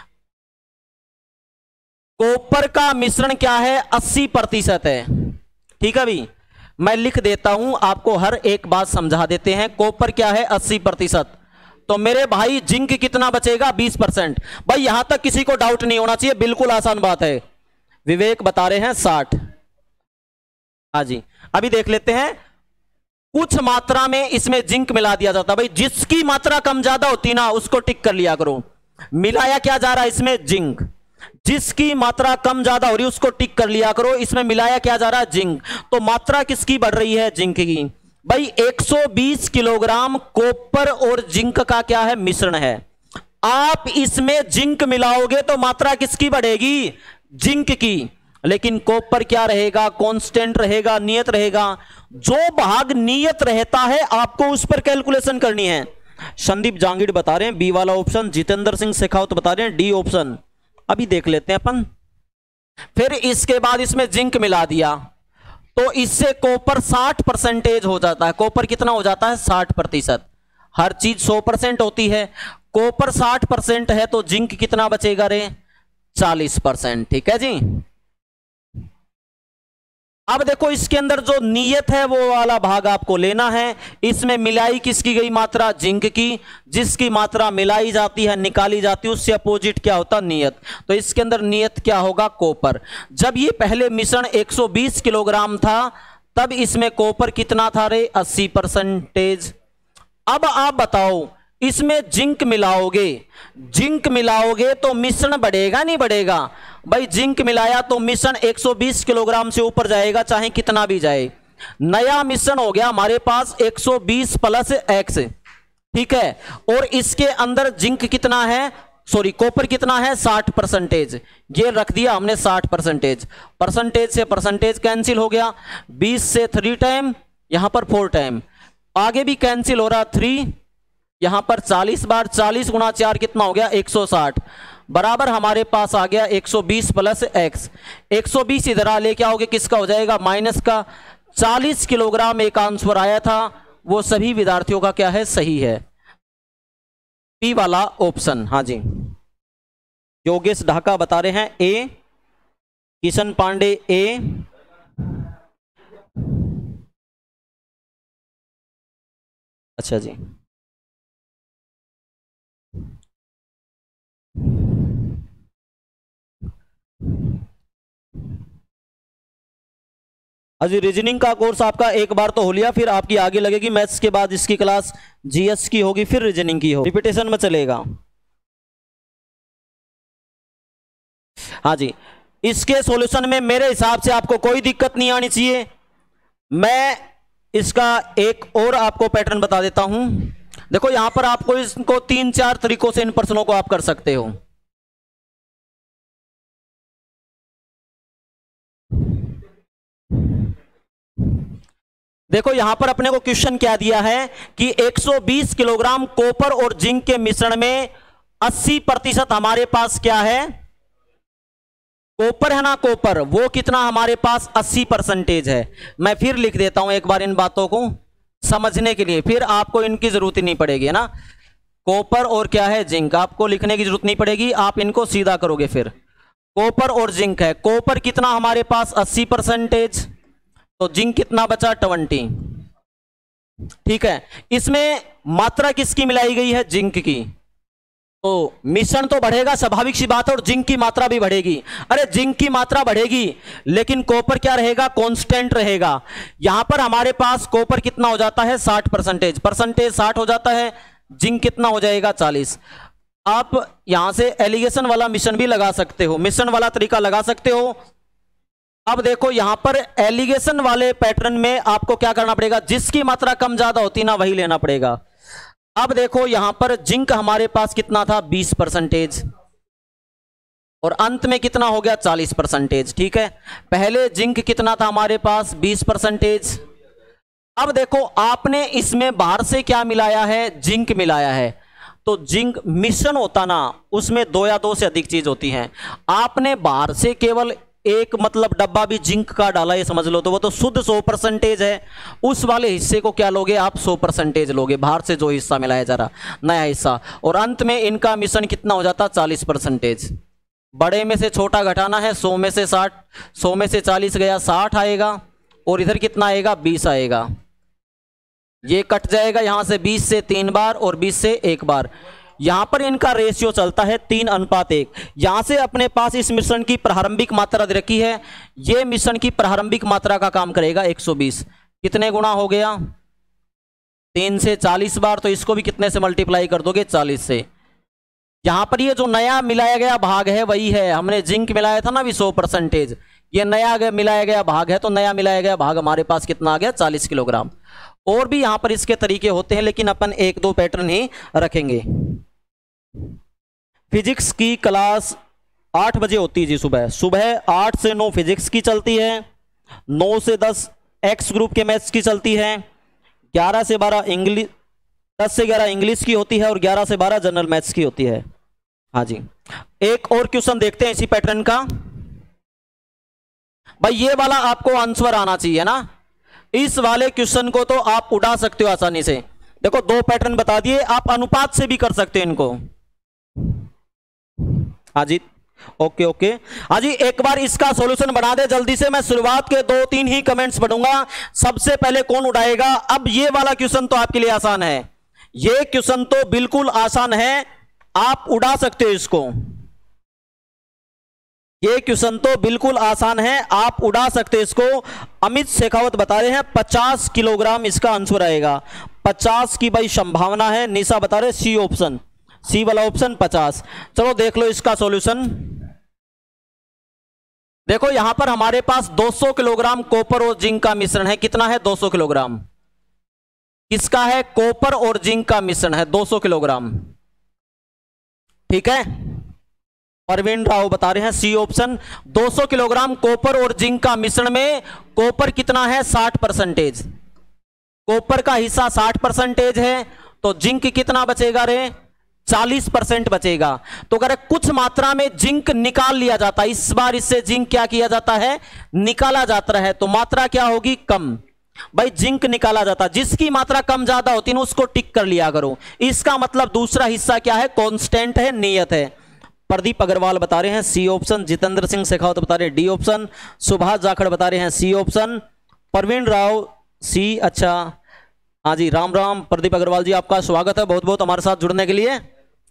कॉपर का मिश्रण क्या है, 80% है। ठीक है भाई, मैं लिख देता हूं, आपको हर एक बात समझा देते हैं। कॉपर क्या है, 80%। तो मेरे भाई जिंक कितना बचेगा, 20%। भाई यहां तक किसी को डाउट नहीं होना चाहिए, बिल्कुल आसान बात है। विवेक बता रहे हैं 60। हाँ जी, अभी देख लेते हैं। कुछ मात्रा में इसमें जिंक मिला दिया जाता है। भाई जिसकी मात्रा कम ज्यादा होती ना उसको टिक कर लिया करो। मिलाया क्या जा रहा है इसमें, जिंक। जिसकी मात्रा कम ज्यादा हो रही है उसको टिक कर लिया करो। इसमें मिलाया क्या जा रहा है, जिंक। तो मात्रा किसकी बढ़ रही है, जिंक की। भाई 120 किलोग्राम कॉपर और जिंक का क्या है, मिश्रण है। आप इसमें जिंक मिलाओगे तो मात्रा किसकी बढ़ेगी, जिंक की। लेकिन कॉपर क्या रहेगा, कांस्टेंट रहेगा, नियत रहेगा। जो भाग नियत रहता है आपको उस पर कैलकुलेशन करनी है। संदीप जांगीड़ बता रहे हैं बी वाला ऑप्शन, जितेंद्र सिंह शेखावत बता रहे हैं डी ऑप्शन। अभी देख लेते हैं अपन। फिर इसके बाद इसमें जिंक मिला दिया तो इससे कॉपर 60% हो जाता है। कॉपर कितना हो जाता है, 60%। हर चीज 100% होती है, कॉपर 60% है तो जिंक कितना बचेगा रे, 40%। ठीक है जी। अब देखो इसके अंदर जो नियत है वो वाला भाग आपको लेना है। इसमें मिलाई किसकी गई मात्रा, जिंक की। जिसकी मात्रा मिलाई जाती है, निकाली जाती है, उससे अपोजिट क्या होता, नियत। तो इसके अंदर नियत क्या होगा, कॉपर। जब ये पहले मिश्रण 120 किलोग्राम था तब इसमें कॉपर कितना था रे, 80%। अब आप बताओ इसमें जिंक मिलाओगे तो मिश्रण बढ़ेगा नहीं बढ़ेगा। भाई जिंक मिलाया तो मिश्रण 120 किलोग्राम से ऊपर जाएगा, चाहे कितना भी जाए। नया मिश्रण हो गया हमारे पास 120 प्लस एक्स। ठीक है, और इसके अंदर जिंक कितना है, सॉरी कॉपर कितना है, 60%। ये रख दिया हमने 60%। परसेंटेज से परसेंटेज कैंसिल हो गया, 20 से 3 टाइम, यहां पर 4 टाइम, आगे भी कैंसिल हो रहा 3, यहां पर 40 बार, 40 गुणा 4 कितना हो गया, 160। बराबर हमारे पास आ गया 120 प्लस एक्स। 120 इधर आ लेके आओगे किसका हो जाएगा, माइनस का। 40 किलोग्राम एक आंसर आया था, वो सभी विद्यार्थियों का क्या है, सही है, पी वाला ऑप्शन। हाँ जी, योगेश ढाका बता रहे हैं ए, किशन पांडे ए, अच्छा जी। अजी रीजनिंग का कोर्स आपका एक बार तो हो लिया, फिर आपकी आगे लगेगी मैथ्स के बाद इसकी क्लास जीएस की होगी, फिर रीजनिंग की होगी, रिपीटेशन में चलेगा। हाँ जी, इसके सॉल्यूशन में मेरे हिसाब से आपको कोई दिक्कत नहीं आनी चाहिए। मैं इसका एक और आपको पैटर्न बता देता हूं। देखो यहां पर आपको इसको 3-4 तरीकों से इन प्रश्नों को आप कर सकते हो। देखो यहां पर अपने को क्वेश्चन क्या दिया है कि 120 किलोग्राम कॉपर और जिंक के मिश्रण में 80% हमारे पास क्या है, कॉपर है ना, कॉपर वो कितना हमारे पास 80% है। मैं फिर लिख देता हूं एक बार इन बातों को समझने के लिए, फिर आपको इनकी जरूरत ही नहीं पड़ेगी, है ना। कॉपर और क्या है, जिंक, आपको लिखने की जरूरत नहीं पड़ेगी, आप इनको सीधा करोगे। फिर कॉपर और जिंक है, कॉपर कितना हमारे पास 80%, तो जिंक कितना बचा 20। ठीक है, इसमें मात्रा किसकी मिलाई गई है, जिंक की। तो मिश्रण तो बढ़ेगा, स्वाभाविक सी बात है, और जिंक की मात्रा भी बढ़ेगी। अरे जिंक की मात्रा बढ़ेगी लेकिन कॉपर क्या रहेगा, कांस्टेंट रहेगा। यहां पर हमारे पास कॉपर कितना हो जाता है, 60%, परसेंटेज 60 हो जाता है, जिंक कितना हो जाएगा, 40। आप यहां से एलिगेशन वाला मिश्रण भी लगा सकते हो, मिश्रण वाला तरीका लगा सकते हो। अब देखो यहां पर एलिगेशन वाले पैटर्न में आपको क्या करना पड़ेगा, जिसकी मात्रा कम ज्यादा होती ना वही लेना पड़ेगा। अब देखो यहां पर जिंक हमारे पास कितना था, 20%। और अंत में कितना हो गया 40%। ठीक है, पहले जिंक कितना था हमारे पास 20%। अब देखो आपने इसमें बाहर से क्या मिलाया है, जिंक मिलाया है। तो जिंक मिश्रण होता ना, उसमें 2 या 2 से अधिक चीज होती हैं। आपने बाहर से केवल एक मतलब डब्बा भी जिंक का डाला, ये समझ लो, तो वो तो शुद्ध 100% है। उस वाले हिस्से को क्या लोगे आप 100% लोगे, बाहर से जो हिस्सा मिलाया जा रहा नया हिस्सा। और अंत में इनका मिश्रण कितना हो जाता 40%। बड़े में से छोटा घटाना है, 100 में से 60, 100 में से 40 गया 60 आएगा, और इधर कितना आएगा 20 आएगा। ये कट जाएगा यहां से 20 से 3 बार और 20 से 1 बार। यहां पर इनका रेशियो चलता है 3:1। यहां से अपने पास इस मिश्रण की प्रारंभिक मात्रा दे रखी है, यह मिश्रण की प्रारंभिक मात्रा का काम करेगा 120। कितने गुना हो गया 3 से 40 बार, तो इसको भी कितने से मल्टीप्लाई कर दोगे 40 से। यहां पर ये जो नया मिलाया गया भाग है वही है, हमने जिंक मिलाया था ना भी 100%, ये नया मिलाया गया भाग है, तो नया मिलाया गया भाग हमारे पास कितना आ गया 40 किलोग्राम। और भी यहां पर इसके तरीके होते हैं, लेकिन अपन 1-2 पैटर्न ही रखेंगे। फिजिक्स की क्लास 8 बजे होती है जी, सुबह 8 से 9 फिजिक्स की चलती है, 9 से 10 एक्स ग्रुप के मैथ्स की चलती है, 11 से 12 इंग्लिश, 10 से 11 इंग्लिश की होती है, और 11 से 12 जनरल मैथ्स की होती है। हाँ जी, एक और क्वेश्चन देखते हैं इसी पैटर्न का। भाई ये वाला आपको आंसर आना चाहिए ना, इस वाले क्वेश्चन को तो आप उड़ा सकते हो आसानी से। देखो 2 पैटर्न बता दिए, आप अनुपात से भी कर सकते हैं इनको। हाँ जी, ओके ओके। हाँ जी, एक बार इसका सॉल्यूशन बना दे जल्दी से, मैं शुरुआत के 2-3 ही कमेंट्स पढ़ूंगा, सबसे पहले कौन उड़ाएगा। अब ये वाला क्वेश्चन तो आपके लिए आसान है, ये क्वेश्चन तो बिल्कुल आसान है, आप उड़ा सकते हो इसको। ये क्वेश्चन तो बिल्कुल आसान है, आप उड़ा सकते हैं इसको। अमित शेखावत बता रहे हैं 50 किलोग्राम इसका आंसर आएगा, 50 की भाई संभावना है। निशा बता रहे सी ऑप्शन, सी वाला ऑप्शन 50। चलो देख लो इसका सॉल्यूशन। देखो यहां पर हमारे पास 200 किलोग्राम कॉपर और जिंक का मिश्रण है। कितना है 200 किलोग्राम, किसका है कॉपर और जिंक का मिश्रण है 200 किलोग्राम। ठीक है, परवीन राव बता रहे हैं सी ऑप्शन, 200 किलोग्राम कॉपर और जिंक का मिश्रण में कॉपर कितना है 60%, कॉपर का हिस्सा 60% है, तो जिंक कितना बचेगा रे 40% बचेगा। तो अगर कुछ मात्रा में जिंक निकाल लिया जाता है, इस बार इससे जिंक क्या किया जाता है निकाला जाता है, तो मात्रा क्या होगी कम। भाई जिंक निकाला जाता, जिसकी मात्रा कम ज्यादा होती है ना उसको टिक कर लिया करो। इसका मतलब दूसरा हिस्सा क्या है कांस्टेंट है, नियत है। प्रदीप अग्रवाल बता रहे हैं सी ऑप्शन, जितेंद्र सिंह शेखावत बता रहे हैं डी ऑप्शन, सुभाष जाखड़ बता रहे हैं C option, Praveen Rao C. अच्छा हाँ जी, राम राम प्रदीप अग्रवाल जी, आपका स्वागत है बहुत बहुत हमारे साथ जुड़ने के लिए।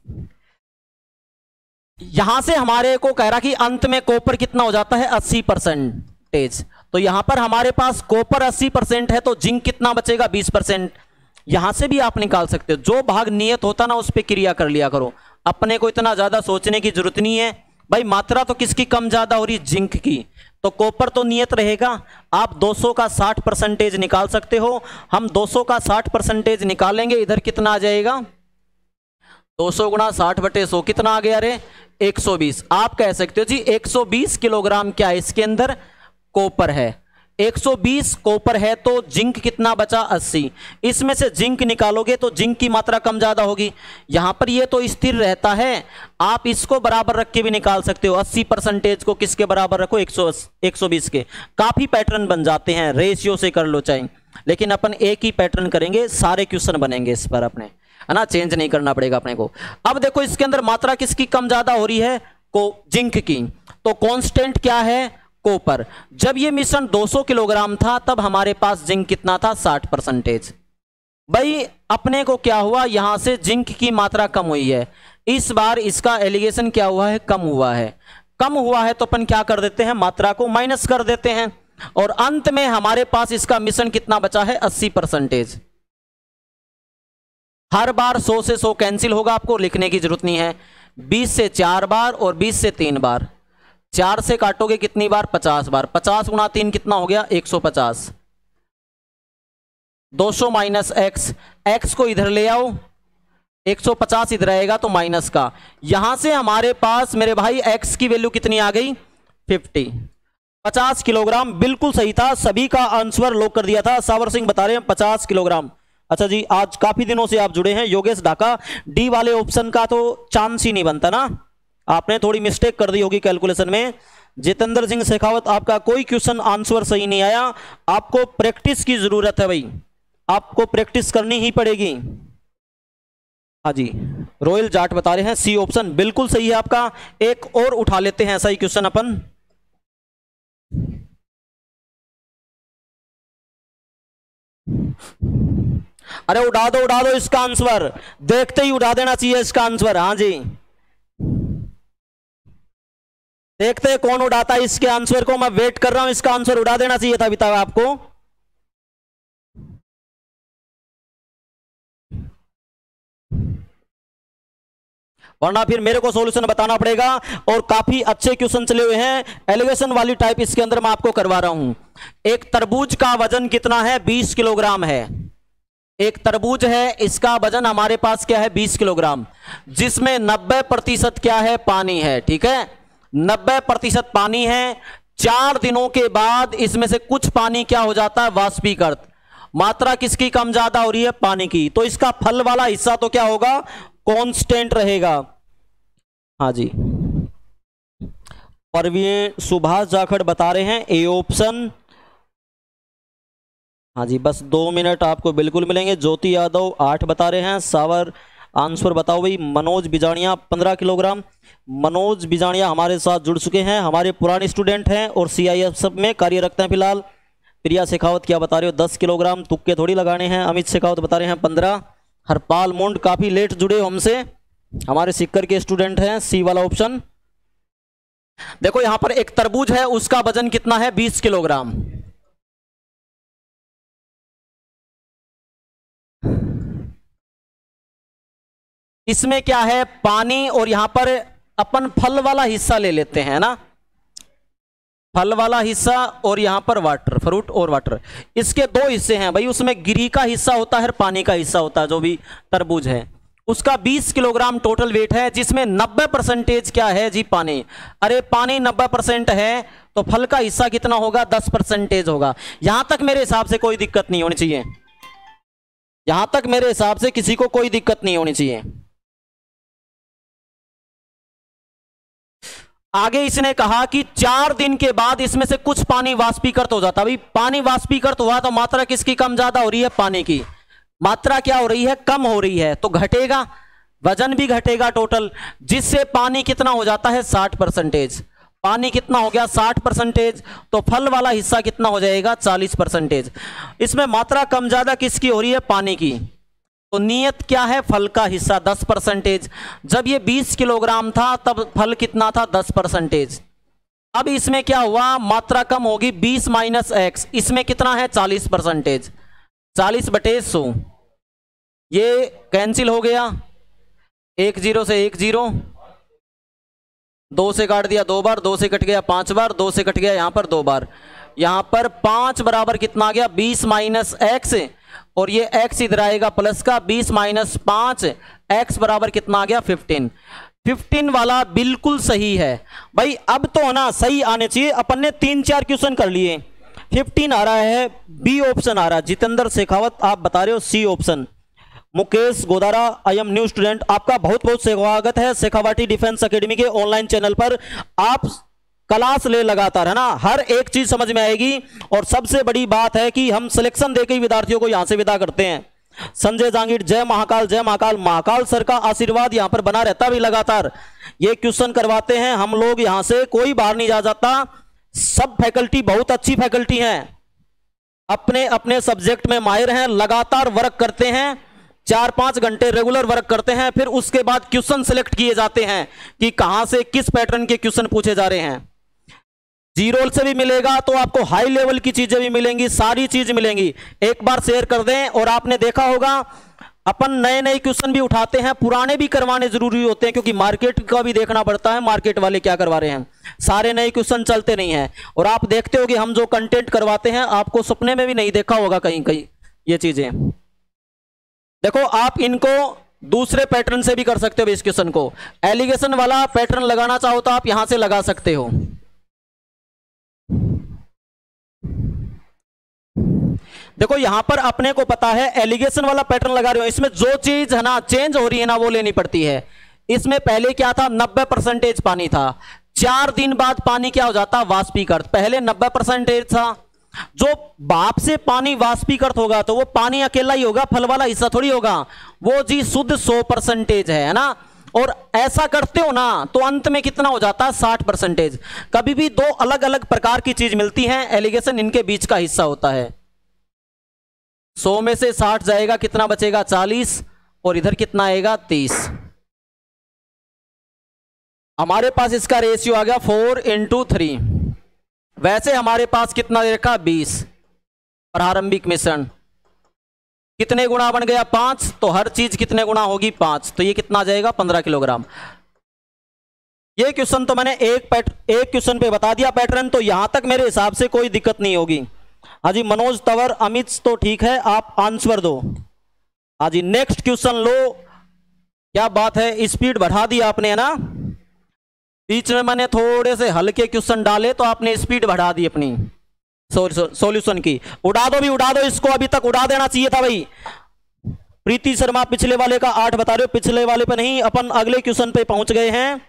यहां से हमारे को कह रहा कि अंत में कॉपर कितना हो जाता है 80%। तो यहां पर हमारे पास कॉपर 80% है, तो जिंक कितना बचेगा 20%। यहां से भी आप निकाल सकते हो, जो भाग नियत होता ना उस पर क्रिया कर लिया करो, अपने को इतना ज्यादा सोचने की जरूरत नहीं है। भाई मात्रा तो किसकी कम ज्यादा हो रही जिंक की, तो कॉपर तो नियत रहेगा। आप 200 का 60% निकाल सकते हो, हम 200 का 60% निकालेंगे, इधर कितना आ जाएगा 200 गुणा 60/100 कितना आ गया रे 120। आप कह सकते हो जी 120 किलोग्राम क्या है इसके अंदर कॉपर है, 120 कॉपर है, तो जिंक कितना बचा 80। इसमें से जिंक निकालोगे तो जिंक की मात्रा कम ज्यादा होगी। यहां पर ये तो स्थिर रहता है, आप इसको बराबर रख के भी निकाल सकते हो। 80% को किसके बराबर रखो 120 के। काफी पैटर्न बन जाते हैं, रेशियो से कर लो चाहे, लेकिन अपन एक ही पैटर्न करेंगे, सारे क्वेश्चन बनेंगे इस पर अपने, है ना, चेंज नहीं करना पड़ेगा अपने को। अब देखो इसके अंदर मात्रा किसकी कम ज्यादा हो रही है जिंक की, तो कांस्टेंट क्या है कॉपर। जब ये मिश्रण 200 किलोग्राम था तब हमारे पास जिंक कितना था 60%। भाई अपने को क्या हुआ, यहां से जिंक की मात्रा कम हुई है, इस बार इसका एलिगेशन क्या हुआ है कम हुआ है। कम हुआ है तो अपन क्या कर देते हैं मात्रा को माइनस कर देते हैं, और अंत में हमारे पास इसका मिश्रण कितना बचा है 80%। हर बार 100 से 100 कैंसिल होगा, आपको लिखने की जरूरत नहीं है। 20 से 4 बार और 20 से 3 बार, 4 से काटोगे कितनी बार 50 बार, 50 गुणा 3 कितना हो गया 150। 200 माइनस एक्स, एक्स को इधर ले आओ, 150 इधर आएगा तो माइनस का, यहां से हमारे पास मेरे भाई x की वैल्यू कितनी आ गई 50 किलोग्राम। बिल्कुल सही था, सभी का आंसर लॉक कर दिया था। सावर सिंह बता रहे हैं 50 किलोग्राम। अच्छा जी, आज काफी दिनों से आप जुड़े हैं। योगेश ढाका, डी वाले ऑप्शन का तो चांस ही नहीं बनता ना, आपने थोड़ी मिस्टेक कर दी होगी कैलकुलेशन में। जितेंद्र सिंह शेखावत, आपका कोई क्वेश्चन आंसर सही नहीं आया, आपको प्रैक्टिस की जरूरत है भाई, आपको प्रैक्टिस करनी ही पड़ेगी। हाँ जी, रॉयल जाट बता रहे हैं सी ऑप्शन बिल्कुल सही है आपका। एक और उठा लेते हैं ऐसा ही क्वेश्चन अपन। अरे उड़ा दो इसका आंसर, देखते ही उड़ा देना चाहिए इसका आंसर। हाँ जी, देखते हैं कौन उड़ाता है इसके आंसर को, मैं वेट कर रहा हूं। इसका आंसर उड़ा देना चाहिए था अभी तक आपको। वरना फिर मेरे को सॉल्यूशन बताना पड़ेगा। और काफी अच्छे क्वेश्चन चले हुए हैं, एलिवेशन वाली टाइप इसके अंदर मैं आपको करवा रहा हूं। एक तरबूज का वजन कितना है 20 किलोग्राम है। एक तरबूज है, इसका वजन हमारे पास क्या है 20 किलोग्राम, जिसमें 90% क्या है पानी है। ठीक है, 90% पानी है। 4 दिनों के बाद इसमें से कुछ पानी क्या हो जाता है वाष्पीकृत। मात्रा किसकी कम ज्यादा हो रही है पानी की, तो इसका फल वाला हिस्सा तो क्या होगा कांस्टेंट रहेगा। हाँ जी, परवीन सुभाष जाखड़ बता रहे हैं ए ऑप्शन। हाँ जी, बस 2 मिनट आपको बिल्कुल मिलेंगे। ज्योति यादव 8 बता रहे हैं। सावर आंसर बताओ भाई। मनोज बिजाणिया 15 किलोग्राम। मनोज बिजाणिया हमारे साथ जुड़ चुके हैं, हमारे पुराने स्टूडेंट हैं और CIF में कार्य रखते हैं फिलहाल। प्रिया शेखावत क्या बता रहे हो 10 किलोग्राम, तुक्के थोड़ी लगाने हैं। अमित शेखावत बता रहे हैं 15। हरपाल मुंड काफी लेट जुड़े हो हमसे, हमारे सिक्कर के स्टूडेंट हैं, सी वाला ऑप्शन। देखो यहां पर एक तरबूज है, उसका वजन कितना है 20 किलोग्राम। इसमें क्या है पानी, और यहां पर अपन फल वाला हिस्सा ले लेते हैं ना, फल वाला हिस्सा, और यहां पर वाटर, फ्रूट और वाटर। इसके 2 हिस्से हैं भाई, उसमें गिरी का हिस्सा होता है और पानी का हिस्सा होता है। जो भी तरबूज है उसका 20 किलोग्राम टोटल वेट है, जिसमें 90% क्या है जी पानी। अरे पानी 90% है तो फल का हिस्सा कितना होगा 10% होगा। यहां तक मेरे हिसाब से कोई दिक्कत नहीं होनी चाहिए, यहां तक मेरे हिसाब से किसी को कोई दिक्कत नहीं होनी चाहिए। आगे इसने कहा कि 4 दिन के बाद इसमें से कुछ पानी वाष्पीकृत हो जाता है। भाई पानी वाष्पीकृत हुआ तो मात्रा किसकी कम ज्यादा हो रही है पानी की। मात्रा क्या हो रही है कम हो रही है, तो घटेगा, वजन भी घटेगा टोटल, जिससे पानी कितना हो जाता है 60%। पानी कितना हो गया 60%, तो फल वाला हिस्सा कितना हो जाएगा 40%। इसमें मात्रा कम ज्यादा किसकी हो रही है पानी की, तो नियत क्या है फल का हिस्सा 10%। जब ये 20 किलोग्राम था तब फल कितना था 10%। अब इसमें क्या हुआ मात्रा कम होगी 20 - x, इसमें कितना है 40%। 40/100 ये कैंसिल हो गया, 1 0 से 1 0, 2 से काट दिया 2 बार, 2 से कट गया 5 बार, 2 से कट गया यहां पर 2 बार। यहां पर 5 बराबर कितना आ गया 20 - x, और ये x इधर आएगा प्लस का 20 - 5, x बराबर कितना आ गया 15 वाला बिल्कुल सही है भाई। अब तो ना सही आने चाहिए, अपन ने 3-4 क्वेश्चन कर लिए। 15 आ रहा है, बी ऑप्शन आ रहा है। जितेंद्र शेखावत आप बता रहे हो C option. Mukesh Godara I am new student, आपका बहुत बहुत स्वागत है शेखावाटी डिफेंस एकेडमी के ऑनलाइन चैनल पर। आप क्लास ले लगातार है ना, हर एक चीज समझ में आएगी। और सबसे बड़ी बात है कि हम सिलेक्शन देकर ही विद्यार्थियों को यहां से विदा करते हैं। संजय जांगीर जय महाकाल, जय महाकाल। महाकाल सर का आशीर्वाद यहां पर बना रहता भी लगातार। ये क्वेश्चन करवाते हैं हम लोग, यहां से कोई बाहर नहीं जा जाता। सब फैकल्टी बहुत अच्छी फैकल्टी हैं, अपने अपने सब्जेक्ट में माहिर हैं, लगातार वर्क करते हैं, 4-5 घंटे रेगुलर वर्क करते हैं। फिर उसके बाद क्वेश्चन सिलेक्ट किए जाते हैं कि कहां से किस पैटर्न के क्वेश्चन पूछे जा रहे हैं। जीरोल से भी मिलेगा तो आपको हाई लेवल की चीजें भी मिलेंगी, सारी चीज मिलेंगी। एक बार शेयर कर दें। और आपने देखा होगा अपन नए नए क्वेश्चन भी उठाते हैं, पुराने भी करवाने जरूरी होते हैं, क्योंकि मार्केट का भी देखना पड़ता है, मार्केट वाले क्या करवा रहे हैं। सारे नए क्वेश्चन चलते नहीं हैं। और आप देखते हो कि हम जो कंटेंट करवाते हैं आपको सपने में भी नहीं देखा होगा कहीं कहीं ये चीजें। देखो आप इनको दूसरे पैटर्न से भी कर सकते हो इस क्वेश्चन को। एलिगेशन वाला पैटर्न लगाना चाहो तो आप यहां से लगा सकते हो। देखो यहां पर अपने को पता है एलिगेशन वाला पैटर्न लगा रहे हो, इसमें जो चीज है ना चेंज हो रही है ना वो लेनी पड़ती है। इसमें पहले क्या था 90% पानी था, 4 दिन बाद पानी क्या हो जाता वाष्पीकृत। पहले 90% था, जो भाप से पानी वाष्पीकृत होगा तो वो पानी अकेला ही होगा, फल वाला हिस्सा थोड़ी होगा, वो जी शुद्ध 100% है ना। और ऐसा करते हो ना तो अंत में कितना हो जाता है 60%। कभी भी दो अलग अलग प्रकार की चीज मिलती है, एलिगेशन इनके बीच का हिस्सा होता है। 100 में से 60 जाएगा, कितना बचेगा 40, और इधर कितना आएगा 30। हमारे पास इसका रेशियो आ गया 4:3। वैसे हमारे पास कितना दे रखा 20। प्रारंभिक मिश्रण कितने गुना बन गया 5, तो हर चीज कितने गुना होगी 5, तो ये कितना आ जाएगा 15 किलोग्राम। ये क्वेश्चन तो मैंने एक क्वेश्चन पे बता दिया पैटर्न, तो यहां तक मेरे हिसाब से कोई दिक्कत नहीं होगी। हाँ जी मनोज तंवर अमित तो ठीक है, आप आंसर दो। हाँ जी नेक्स्ट क्वेश्चन लो। क्या बात है, स्पीड बढ़ा दी आपने है ना। बीच में मैंने थोड़े से हल्के क्वेश्चन डाले तो आपने स्पीड बढ़ा दी अपनी सॉल्यूशन की। उड़ा दो भी, उड़ा दो इसको, अभी तक उड़ा देना चाहिए था भाई। प्रीति शर्मा पिछले वाले का 8 बता रहे हो, पिछले वाले पे नहीं, अपन अगले क्वेश्चन पे पहुंच गए हैं।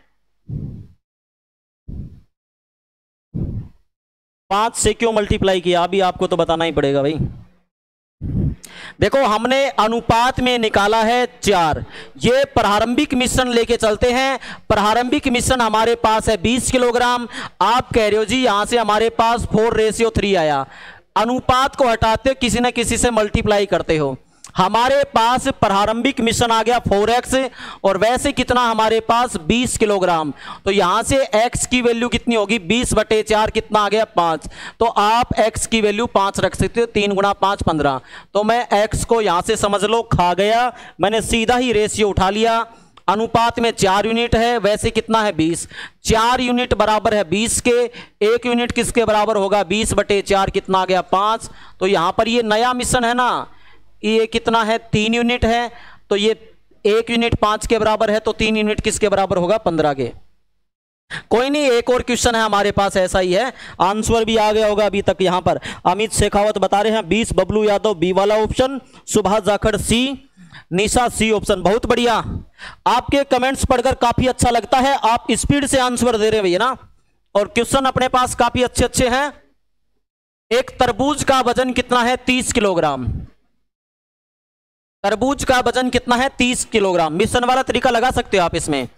5 से क्यों मल्टीप्लाई किया अभी आपको तो बताना ही पड़ेगा भाई। देखो हमने अनुपात में निकाला है 4। ये प्रारंभिक मिश्रण लेके चलते हैं। प्रारंभिक मिश्रण हमारे पास है 20 किलोग्राम। आप कह रहे हो जी यहां से हमारे पास 4:3 आया। अनुपात को हटाते हो, किसी न किसी से मल्टीप्लाई करते हो। हमारे पास प्रारंभिक मिश्रण आ गया 4x, और वैसे कितना हमारे पास 20 किलोग्राम। तो यहां से x की वैल्यू कितनी होगी 20/4, कितना आ गया 5। तो आप x की वैल्यू 5 रख सकते हो, 3 × 5 15। तो मैं x को यहां से समझ लो खा गया, मैंने सीधा ही रेशियो उठा लिया। अनुपात में 4 यूनिट है, वैसे कितना है 20। 4 यूनिट बराबर है 20 के, 1 यूनिट किसके बराबर होगा 20/4, कितना आ गया 5। तो यहां पर ये नया मिश्रण है ना, ये कितना है 3 यूनिट है, तो ये 1 यूनिट 5 के बराबर है, तो 3 यूनिट किसके बराबर होगा 15 के। कोई नहीं, एक और क्वेश्चन है हमारे पास ऐसा ही है, आंसर भी आ गया होगा अभी तक। यहां पर अमित शेखावत बता रहे हैं 20, बबलू यादव बी वाला option, Subhash Jakhar C, Nisha C option. बहुत बढ़िया, आपके कमेंट्स पढ़कर काफी अच्छा लगता है। आप स्पीड से आंसर दे रहे हैं भैया ना, और क्वेश्चन अपने पास काफी अच्छे अच्छे हैं। एक तरबूज का वजन कितना है 30 किलोग्राम। तरबूज का वजन कितना है 30 किलोग्राम। मिश्रण वाला तरीका लगा सकते हो आप।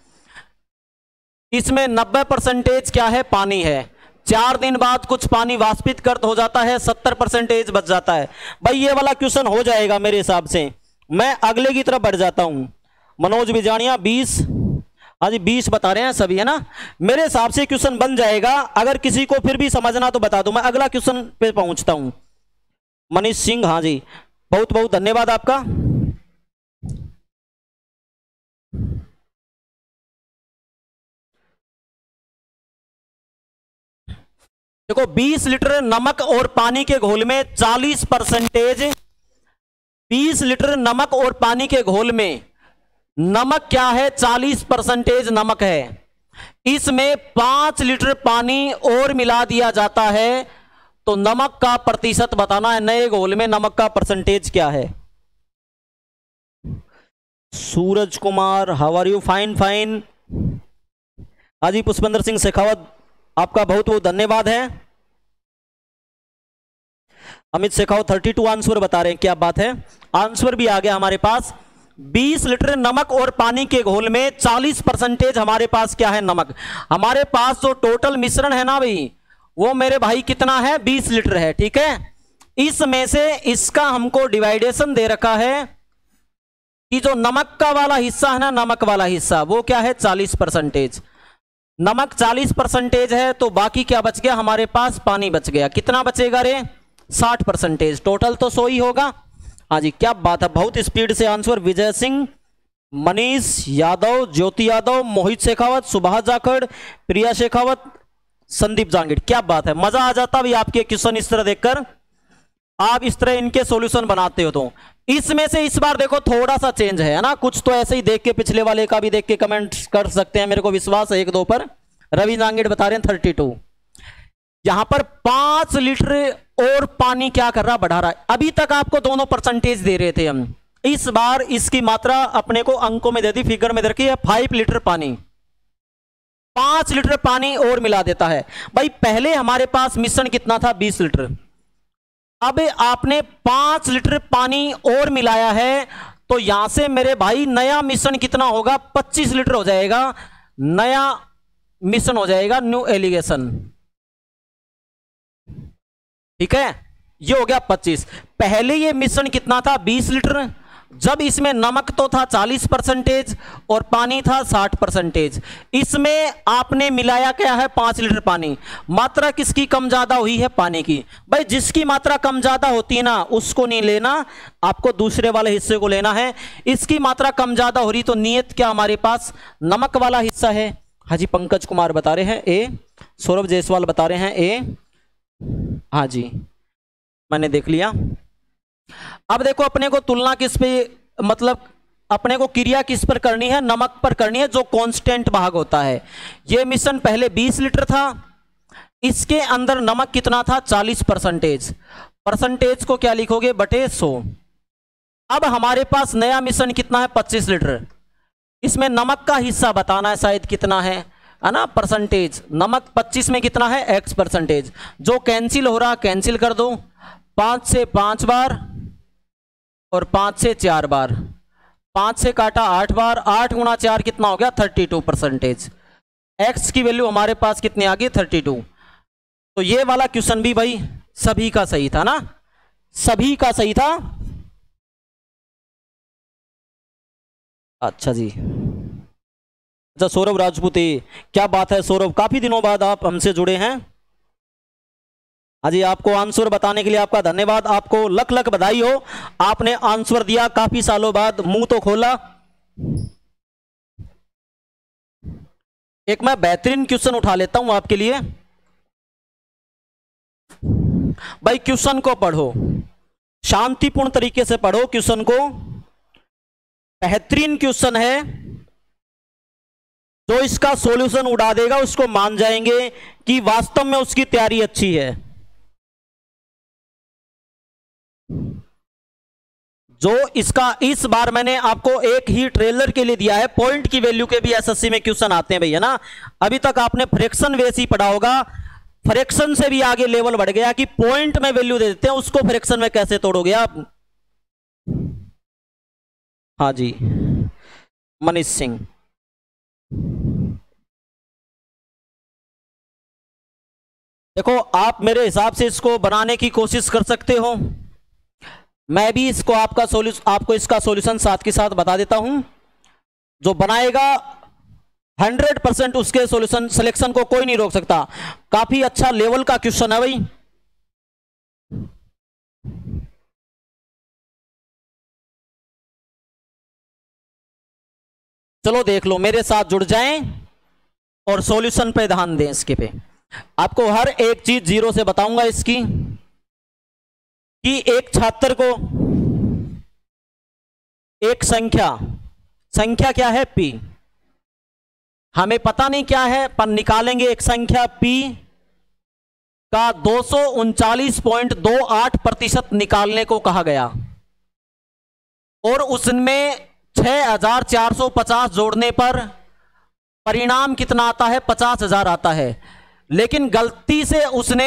इसमें 90% क्या है पानी है। 4 दिन बाद कुछ पानी वाष्पीकृत हो जाता है, 70% बच जाता है। भाई ये वाला क्वेश्चन हो जाएगा मेरे हिसाब से। मैं अगले की तरफ बढ़ जाता हूं। मनोज बिजानिया 20, हाँ जी 20 बता रहे हैं सभी है ना। मेरे हिसाब से क्वेश्चन बन जाएगा। अगर किसी को फिर भी समझना तो बता दो, मैं अगला क्वेश्चन पे पहुंचता हूं। मनीष सिंह, हाँ जी बहुत बहुत धन्यवाद आपका। देखो 20 लीटर नमक और पानी के घोल में 40%, 20 लीटर नमक और पानी के घोल में नमक क्या है 40% नमक है। इसमें 5 लीटर पानी और मिला दिया जाता है, तो नमक का प्रतिशत बताना है। नए घोल में नमक का परसेंटेज क्या है। Suraj Kumar how are you, fine fine. हाजी पुष्पेंद्र सिंह शेखावत आपका बहुत बहुत धन्यवाद है। अमित शेखावत 32 आंसर बता रहे हैं, क्या बात है। आंसर भी आ गया हमारे पास। 20 लीटर नमक और पानी के घोल में 40% हमारे पास क्या है नमक। हमारे पास जो टोटल मिश्रण है ना भाई, वो मेरे भाई कितना है 20 लीटर है, ठीक है। इसमें से इसका हमको डिवाइडेशन दे रखा है कि जो नमक का वाला हिस्सा है ना, नमक वाला हिस्सा वो क्या है 40%। नमक 40% है, तो बाकी क्या बच गया हमारे पास, पानी बच गया। कितना बचेगा रे 60%। टोटल तो 100 ही होगा। हाँ जी क्या बात है, बहुत स्पीड से आंसर। विजय सिंह, मनीष यादव, ज्योति यादव, मोहित शेखावत, सुभाष जाखड़, प्रिया शेखावत, संदीप जांगिड़, क्या बात है। मजा आ जाता भी आपके क्वेश्चन इस तरह देखकर। आप इस तरह इनके सॉल्यूशन बनाते हो। तो इसमें से इस बार देखो थोड़ा सा चेंज है ना, कुछ तो ऐसे ही देख के पिछले वाले का भी देख के कमेंट कर सकते हैं, मेरे को विश्वास है 1-2 पर। रवि जांगीड़ बता रहे हैं 32। यहां पर 5 लीटर और पानी क्या कर रहा, बढ़ा रहा है। अभी तक आपको दोनों परसेंटेज दे रहे थे हम, इस बार इसकी मात्रा अपने को अंकों में दे दी, फिगर में दे रखी है 5 लीटर पानी। 5 लीटर पानी और मिला देता है। भाई पहले हमारे पास मिश्रण कितना था, 20 लीटर। अब आपने 5 लीटर पानी और मिलाया है, तो यहां से मेरे भाई नया मिश्रण कितना होगा, 25 लीटर हो जाएगा। नया मिश्रण हो जाएगा न्यू एलिगेशन, ठीक है। ये हो गया 25। पहले ये मिश्रण कितना था, 20 लीटर। जब इसमें नमक तो था 40% और पानी था 60%। इसमें आपने मिलाया क्या है, 5 लीटर पानी। मात्रा किसकी कम ज्यादा हुई है, पानी की। भाई जिसकी मात्रा कम ज्यादा होती है ना, उसको नहीं लेना, आपको दूसरे वाले हिस्से को लेना है। इसकी मात्रा कम ज्यादा हो रही, तो नियत क्या हमारे पास, नमक वाला हिस्सा है। हाजी पंकज कुमार बता रहे हैं ए, सौरभ जायसवाल बता रहे हैं ए। हाँ जी, मैंने देख लिया। अब देखो अपने को तुलना किस पे, मतलब अपने को क्रिया किस पर करनी है, नमक पर करनी है, जो कांस्टेंट भाग होता है। ये मिश्रण पहले 20 लीटर था, इसके अंदर नमक कितना था, 40%। परसेंटेज को क्या लिखोगे, बटे 100। अब हमारे पास नया मिश्रण कितना है, 25 लीटर। इसमें नमक का हिस्सा बताना है शायद कितना है ना, परसेंटेज। नमक 25 में कितना है, x%। जो कैंसिल हो रहा कैंसिल कर दो, 5 से 5 बार और 5 से 4 बार। 5 से काटा 8 बार, 8 गुणा 4 कितना हो गया, 32%। x की वैल्यू हमारे पास कितनी आ गई, 32। तो ये वाला क्वेश्चन भी भाई सभी का सही था ना, सभी का सही था। अच्छा जी, अच्छा सौरभ राजपूत, क्या बात है सौरभ, काफी दिनों बाद आप हमसे जुड़े हैं। हाँ जी, आपको आंसर बताने के लिए आपका धन्यवाद, आपको लख लख बधाई हो, आपने आंसर दिया काफी सालों बाद, मुंह तो खोला। एक मैं बेहतरीन क्वेश्चन उठा लेता हूं आपके लिए। भाई क्वेश्चन को पढ़ो, शांतिपूर्ण तरीके से पढ़ो क्वेश्चन को। बेहतरीन क्वेश्चन है, जो इसका सॉल्यूशन उड़ा देगा उसको मान जाएंगे कि वास्तव में उसकी तैयारी अच्छी है। जो इसका इस बार मैंने आपको एक ही ट्रेलर के लिए दिया है, पॉइंट की वैल्यू के भी एसएससी में क्वेश्चन आते हैं भैया ना। अभी तक आपने फ्रैक्शन वैसे ही पढ़ा होगा, फ्रैक्शन से भी आगे लेवल बढ़ गया कि पॉइंट में वैल्यू दे देते हैं, उसको फ्रैक्शन में कैसे तोड़ोगे आप। हाँ जी, मनीष सिंह, देखो आप मेरे हिसाब से इसको बनाने की कोशिश कर सकते हो। मैं भी इसको आपको इसका सॉल्यूशन साथ के साथ बता देता हूं। जो बनाएगा 100% उसके सॉल्यूशन सिलेक्शन को कोई नहीं रोक सकता। काफी अच्छा लेवल का क्वेश्चन है भाई। चलो देख लो, मेरे साथ जुड़ जाएं और सॉल्यूशन पे ध्यान दें। इसके पे आपको हर एक चीज जीरो से बताऊंगा इसकी, कि एक छात्र को एक संख्या क्या है, p, हमें पता नहीं क्या है पर निकालेंगे। एक संख्या p का 239.28% निकालने को कहा गया और उसमें 6450 जोड़ने पर परिणाम कितना आता है, 50,000 आता है। लेकिन गलती से उसने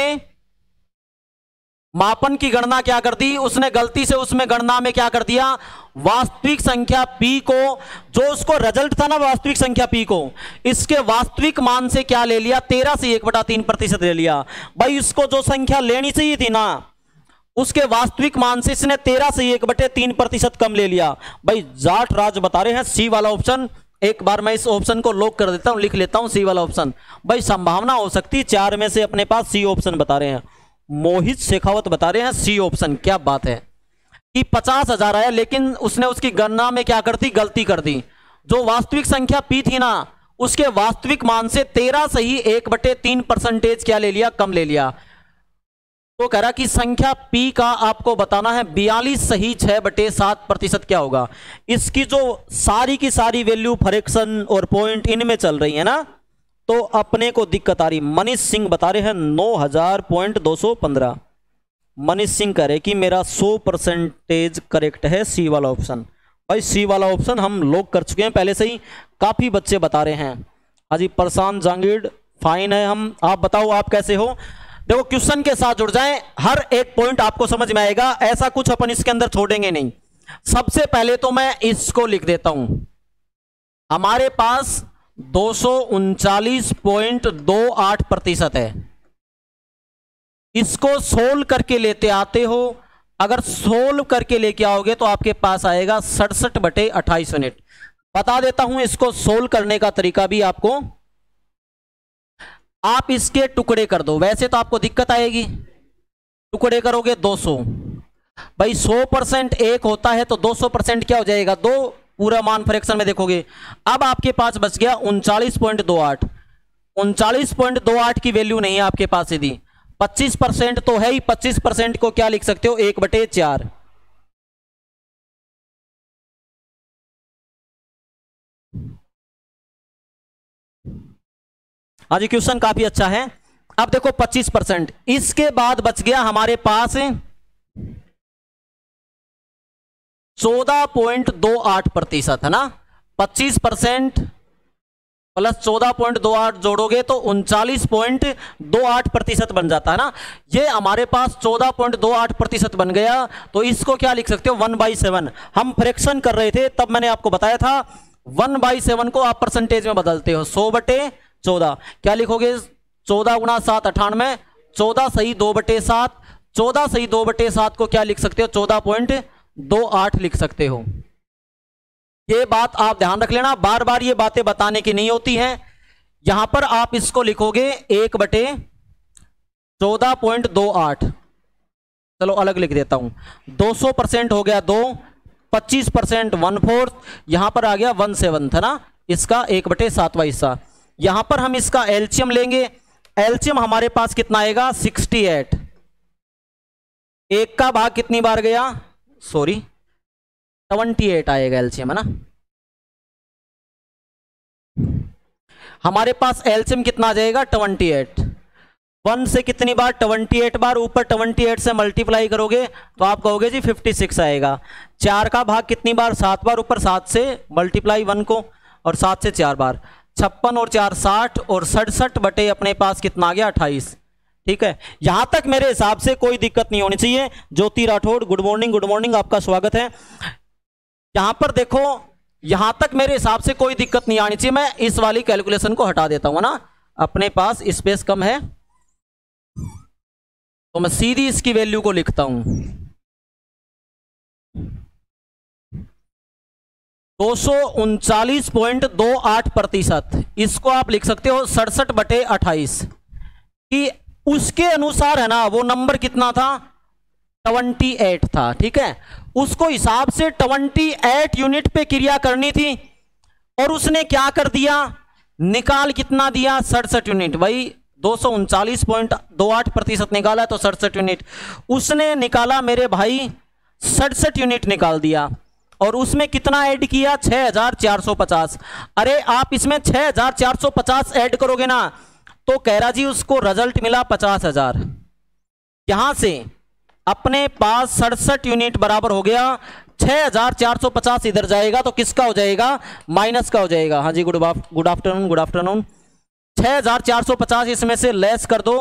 मापन की गणना क्या कर दी, उसने गलती से उसमें गणना में क्या कर दिया, वास्तविक संख्या p को, जो उसको रिजल्ट था ना वास्तविक संख्या p को, इसके वास्तविक मान से क्या ले लिया, 13 से 1/3% ले लिया। भाई इसको जो संख्या लेनी चाहिए थी ना, उसके वास्तविक मान से इसने 13 से 1/3% कम ले लिया। भाई जाट राज बता रहे हैं सी वाला ऑप्शन। एक बार मैं इस ऑप्शन को लॉक कर देता हूं, लिख लेता हूं सी वाला ऑप्शन। भाई संभावना हो सकती है 4 में से अपने पास सी ऑप्शन बता रहे हैं। मोहित शेखावत बता रहे हैं सी ऑप्शन। क्या बात है कि 50,000 आया, लेकिन उसने उसकी गणना में क्या कर दी, गलती कर दी। जो वास्तविक संख्या p थी ना, उसके वास्तविक मान से 13 से ही 1/3% क्या ले लिया, कम ले लिया। तो कह रहा कि संख्या P का आपको बताना है 42 सही 6/7% क्या होगा। इसकी जो सारी की सारी वैल्यू फ्रैक्शन और पॉइंट इनमें चल रही है ना, तो अपने को दिक्कत आ रही। मनीष सिंह बता रहे हैं 9000.215। मनीष सिंह कह रहे कि मेरा 100% करेक्ट है सी वाला ऑप्शन। भाई सी वाला ऑप्शन हम लोग कर चुके हैं पहले से ही, काफी बच्चे बता रहे हैं। हाजी प्रशांत जांगीड़ फाइन है हम। आप बताओ आप कैसे हो। देखो क्वेश्चन के साथ जुड़ जाएं, हर एक पॉइंट आपको समझ में आएगा, ऐसा कुछ अपन इसके अंदर छोड़ेंगे नहीं। सबसे पहले तो मैं इसको लिख देता हूं। हमारे पास 239.28% है। इसको सोल्व करके लेते आते हो, अगर सोल्व करके लेके आओगे तो आपके पास आएगा 67/28 यूनिट। बता देता हूं इसको सोल्व करने का तरीका भी आपको। आप इसके टुकड़े कर दो, वैसे तो आपको दिक्कत आएगी। टुकड़े करोगे 200, भाई 100% एक होता है तो 200% क्या हो जाएगा 2, पूरा मान फ्रैक्शन में देखोगे। अब आपके पास बच गया 39.28। 39.28 की वैल्यू नहीं है आपके पास यदि 25% तो है ही। 25% को क्या लिख सकते हो 1/4। हाँ जी क्वेश्चन काफी अच्छा है। अब देखो 25%, इसके बाद बच गया हमारे पास 14.28% है ना। 25% प्लस 14.28 जोड़ोगे तो 39.28% बन जाता है ना। ये हमारे पास 14.28% बन गया। तो इसको क्या लिख सकते हो 1/7। हम फ्रैक्शन कर रहे थे तब मैंने आपको बताया था 1/7 को आप परसेंटेज में बदलते हो 100/14। क्या लिखोगे 14 × 7 98। 14 सही 2/7। 14 सही 2/7 को क्या लिख सकते हो 14.28 लिख सकते हो। ये बात आप ध्यान रख लेना, बार बार ये बातें बताने की नहीं होती हैं। यहां पर आप इसको लिखोगे 1/14.28। चलो अलग लिख देता हूं। 200% हो गया 2, 25% 1/4, यहां पर आ गया 1/7 था ना, इसका 1/7वां हिस्सा। यहां पर हम इसका एलसीएम लेंगे। एलसीएम हमारे पास कितना आएगा 68। एक का भाग कितनी बार गया, सॉरी 28 आएगा एलसीएम है ना। हमारे पास एलसीएम कितना आ जाएगा 28। 1 से कितनी बार 28 बार, ऊपर 28 से मल्टीप्लाई करोगे तो आप कहोगे जी 56 आएगा। 4 का भाग कितनी बार 7 बार, ऊपर 7 से मल्टीप्लाई 1 को और 7 से 4 बार। 56 और 4 60 और 67 बटे अपने पास कितना आ गया 28। ठीक है, यहां तक मेरे हिसाब से कोई दिक्कत नहीं होनी चाहिए। ज्योति राठौड़ गुड मॉर्निंग, आपका स्वागत है। यहां पर देखो, यहां तक मेरे हिसाब से कोई दिक्कत नहीं आनी चाहिए। मैं इस वाली कैलकुलेशन को हटा देता हूं ना, अपने पास स्पेस कम है तो मैं सीधी इसकी वैल्यू को लिखता हूं 239.28%। इसको आप लिख सकते हो 67/28 कि उसके अनुसार है ना, वो नंबर कितना था 28 था। ठीक है, उसको हिसाब से 28 यूनिट पे क्रिया करनी थी और उसने क्या कर दिया, निकाल कितना दिया 67 यूनिट। भाई 239.28% निकाला तो 67 यूनिट उसने निकाला मेरे भाई, 67 यूनिट निकाल दिया। और उसमें कितना ऐड किया 6450। अरे आप इसमें 6450 ऐड करोगे ना तो कह रहा जी उसको रिजल्ट मिला 50,000। यहां से अपने पास 67 यूनिट बराबर हो गया 6450। इधर जाएगा तो किसका हो जाएगा, माइनस का हो जाएगा। हाँ जी गुड आफ्टरनून। 6450 इसमें से लेस कर दो।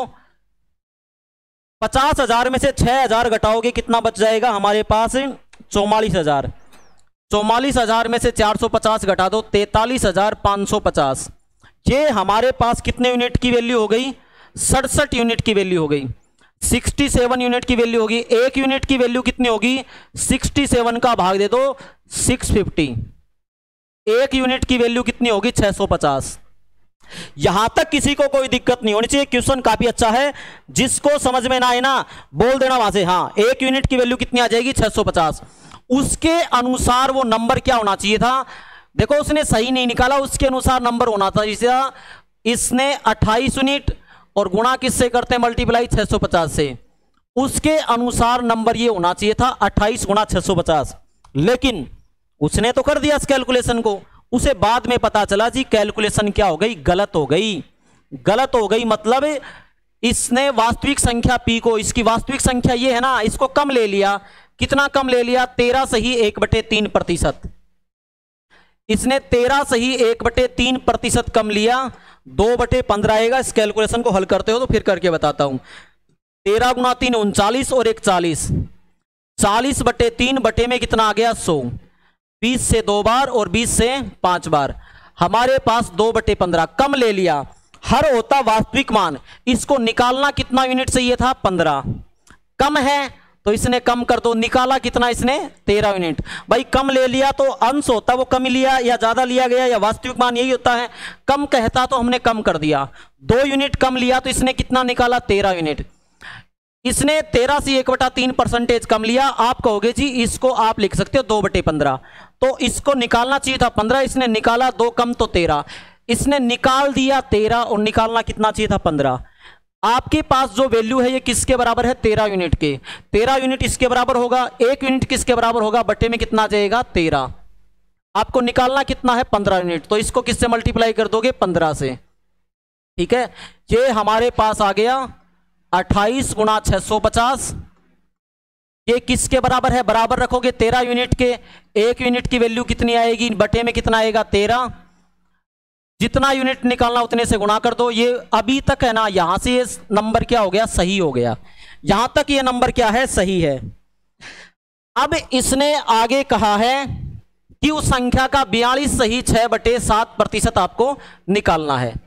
50,000 में से 6000 घटाओगे कितना बच जाएगा हमारे पास 44,000। 44,000 में से 450 घटा दो 43,550। ये हमारे पास कितने यूनिट की वैल्यू हो गई 67 यूनिट की वैल्यू हो गई। 67 यूनिट की वैल्यू होगी। एक यूनिट की वैल्यू कितनी होगी 67 का भाग दे दो 650। एक यूनिट की वैल्यू कितनी होगी 650। यहां तक किसी को कोई दिक्कत नहीं होनी चाहिए। क्वेश्चन काफी अच्छा है, जिसको समझ में ना आए ना बोल देना वहां से, हाँ एक यूनिट की वैल्यू कितनी आ जाएगी 650। उसके अनुसार वो नंबर क्या होना चाहिए था, देखो उसने सही नहीं निकाला, उसके अनुसार नंबर होना था। जैसे इसने 28 यूनिट और गुणा किससे करते हैं मल्टीप्लाई 650 से, उसके अनुसार नंबर ये होना चाहिए था 28 गुणा 650, लेकिन उसने तो कर दिया इस कैलकुलेशन को, उसे बाद में पता चला जी कैलकुलेशन क्या हो गई, गलत हो गई। गलत हो गई मतलब इसने वास्तविक संख्या p को, इसकी वास्तविक संख्या ये है ना, इसको कम ले लिया। कितना कम ले लिया? 13 सही 1/3%। इसने 13 सही 1/3% कम लिया, 2/15 आएगा। इस कैलकुलेशन को हल करते हो तो फिर करके बताता हूं। 13 गुणा 3 39 और 1 40, 40/3 बटे में कितना आ गया? 100। 20 से 2 बार और 20 से 5 बार। हमारे पास 2/15 कम ले लिया। हर होता वास्तविक मान, इसको निकालना कितना यूनिट चाहिए था? 15। कम है तो इसने कम कर दो, निकाला कितना इसने? 13 यूनिट। भाई कम ले लिया तो अंश होता वो कम लिया या ज्यादा लिया गया, या वास्तविक मान यही होता है। कम कहता तो हमने कम कर दिया। 2 यूनिट कम लिया तो इसने कितना निकाला? 13 यूनिट। इसने 13 से 1/3% कम लिया। आप कहोगे जी इसको आप लिख सकते हो 2/15, तो इसको निकालना चाहिए था 15, इसने निकाला 2 कम तो 13। इसने निकाल दिया 13 और निकालना कितना चाहिए था? 15। आपके पास जो वैल्यू है ये किसके बराबर है? 13 यूनिट के। 13 यूनिट इसके बराबर होगा। 1 यूनिट किसके बराबर होगा? बटे में कितना जाएगा? 13। आपको निकालना कितना है? 15 यूनिट। तो इसको किससे मल्टीप्लाई कर दोगे? 15 से। ठीक है, ये हमारे पास आ गया 28 गुणा 650। ये किसके बराबर है? बराबर रखोगे 13 यूनिट के। 1 यूनिट की वैल्यू कितनी आएगी? बटे में कितना आएगा? 13। जितना यूनिट निकालना उतने से गुणा कर दो। ये अभी तक है ना, यहां से ये नंबर क्या हो गया? सही हो गया। यहां तक ये नंबर क्या है? सही है। अब इसने आगे कहा है कि उस संख्या का 42 सही 6/7% आपको निकालना है।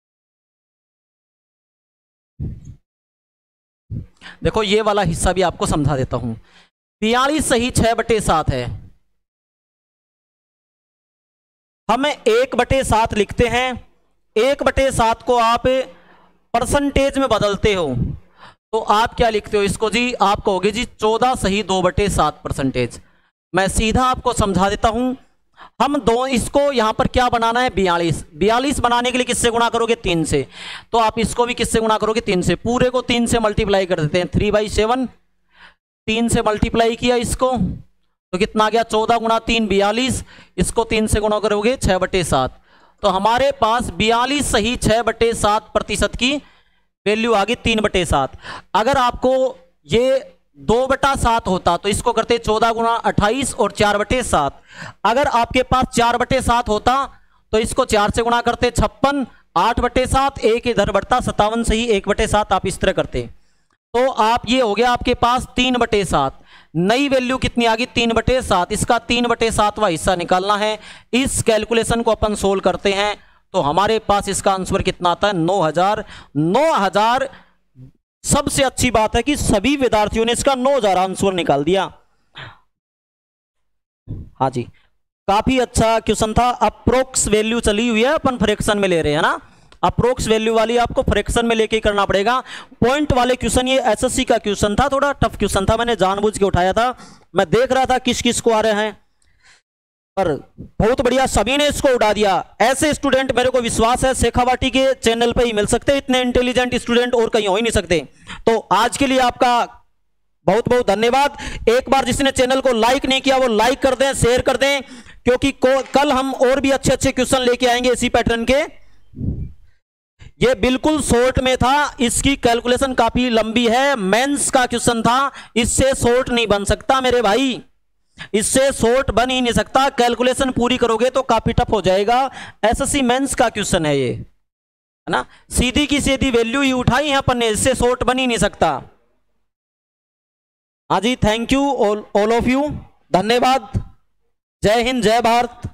देखो ये वाला हिस्सा भी आपको समझा देता हूं। 42 सही 6/7 है। हम 1/7 लिखते हैं। 1/7 को आप परसेंटेज में बदलते हो तो आप क्या लिखते हो इसको जी? आप कहोगे जी 14 सही 2/7%। मैं सीधा आपको समझा देता हूं। हम इसको यहां पर क्या बनाना है? 42। 42 बनाने के लिए किससे गुणा करोगे? 3 से। तो आप इसको भी किससे गुणा करोगे? 3 से। पूरे को 3 से मल्टीप्लाई कर देते हैं। 3/7। 3 से मल्टीप्लाई किया इसको तो कितना आ गया? 14 गुणा 3 42। इसको 3 से गुणा करोगे 6/7। तो हमारे पास 42 सही 6/7% की वैल्यू आ गई 3/7। अगर आपको ये 2/7 होता तो इसको करते 14 गुणा 28 और 4/7। अगर आपके पास 4/7 होता तो इसको 4 से गुणा करते 56, 8/7, 1 इधर बढ़ता 57 सही 1/7। आप इस तरह करते तो आप ये हो गया आपके पास 3/7। नई वैल्यू कितनी आ गई? 3/7। इसका 3/7वां हिस्सा निकालना है। इस कैलकुलेशन को अपन सोल्व करते हैं तो हमारे पास इसका आंसर कितना आता है? 9000। 9000। सबसे अच्छी बात है कि सभी विद्यार्थियों ने इसका 9000 आंसर निकाल दिया। हाँ जी, काफी अच्छा क्वेश्चन था। अप्रोक्स वैल्यू चली हुई है, अपन फ्रैक्शन में ले रहे हैं ना। अप्रोक्स वैल्यू वाली आपको फ्रैक्शन में लेके करना पड़ेगा। पॉइंट वाले क्वेश्चन ये एसएससी का क्वेश्चन था, थोड़ा टफ क्वेश्चन था। मैंने जानबूझ के उठाया था। मैं देख रहा था किस किस को आ रहे हैं, पर बहुत बढ़िया सभी ने इसको उड़ा दिया। ऐसे स्टूडेंट मेरे को विश्वास है शेखावाटी के चैनल पे ही मिल सकते हैं। इतने इंटेलिजेंट स्टूडेंट और कहीं हो ही नहीं सकते। तो आज के लिए आपका बहुत बहुत धन्यवाद। एक बार जिसने चैनल को लाइक नहीं किया वो लाइक कर दें, शेयर कर दें, क्योंकि कल हम और भी अच्छे अच्छे क्वेश्चन लेके आएंगे इसी पैटर्न के। ये बिल्कुल शॉर्ट में था, इसकी कैलकुलेशन काफी लंबी है। मेंस का क्वेश्चन था, इससे शॉर्ट नहीं बन सकता मेरे भाई, इससे शॉर्ट बन ही नहीं सकता। कैलकुलेशन पूरी करोगे तो काफी टफ हो जाएगा। एसएससी मेंस का क्वेश्चन है ये, है ना। सीधी की सीधी वैल्यू ही उठाई है अपन ने, इससे शॉर्ट बन ही नहीं सकता। हाँ जी, thank you all of you, धन्यवाद। जय हिंद, जय भारत।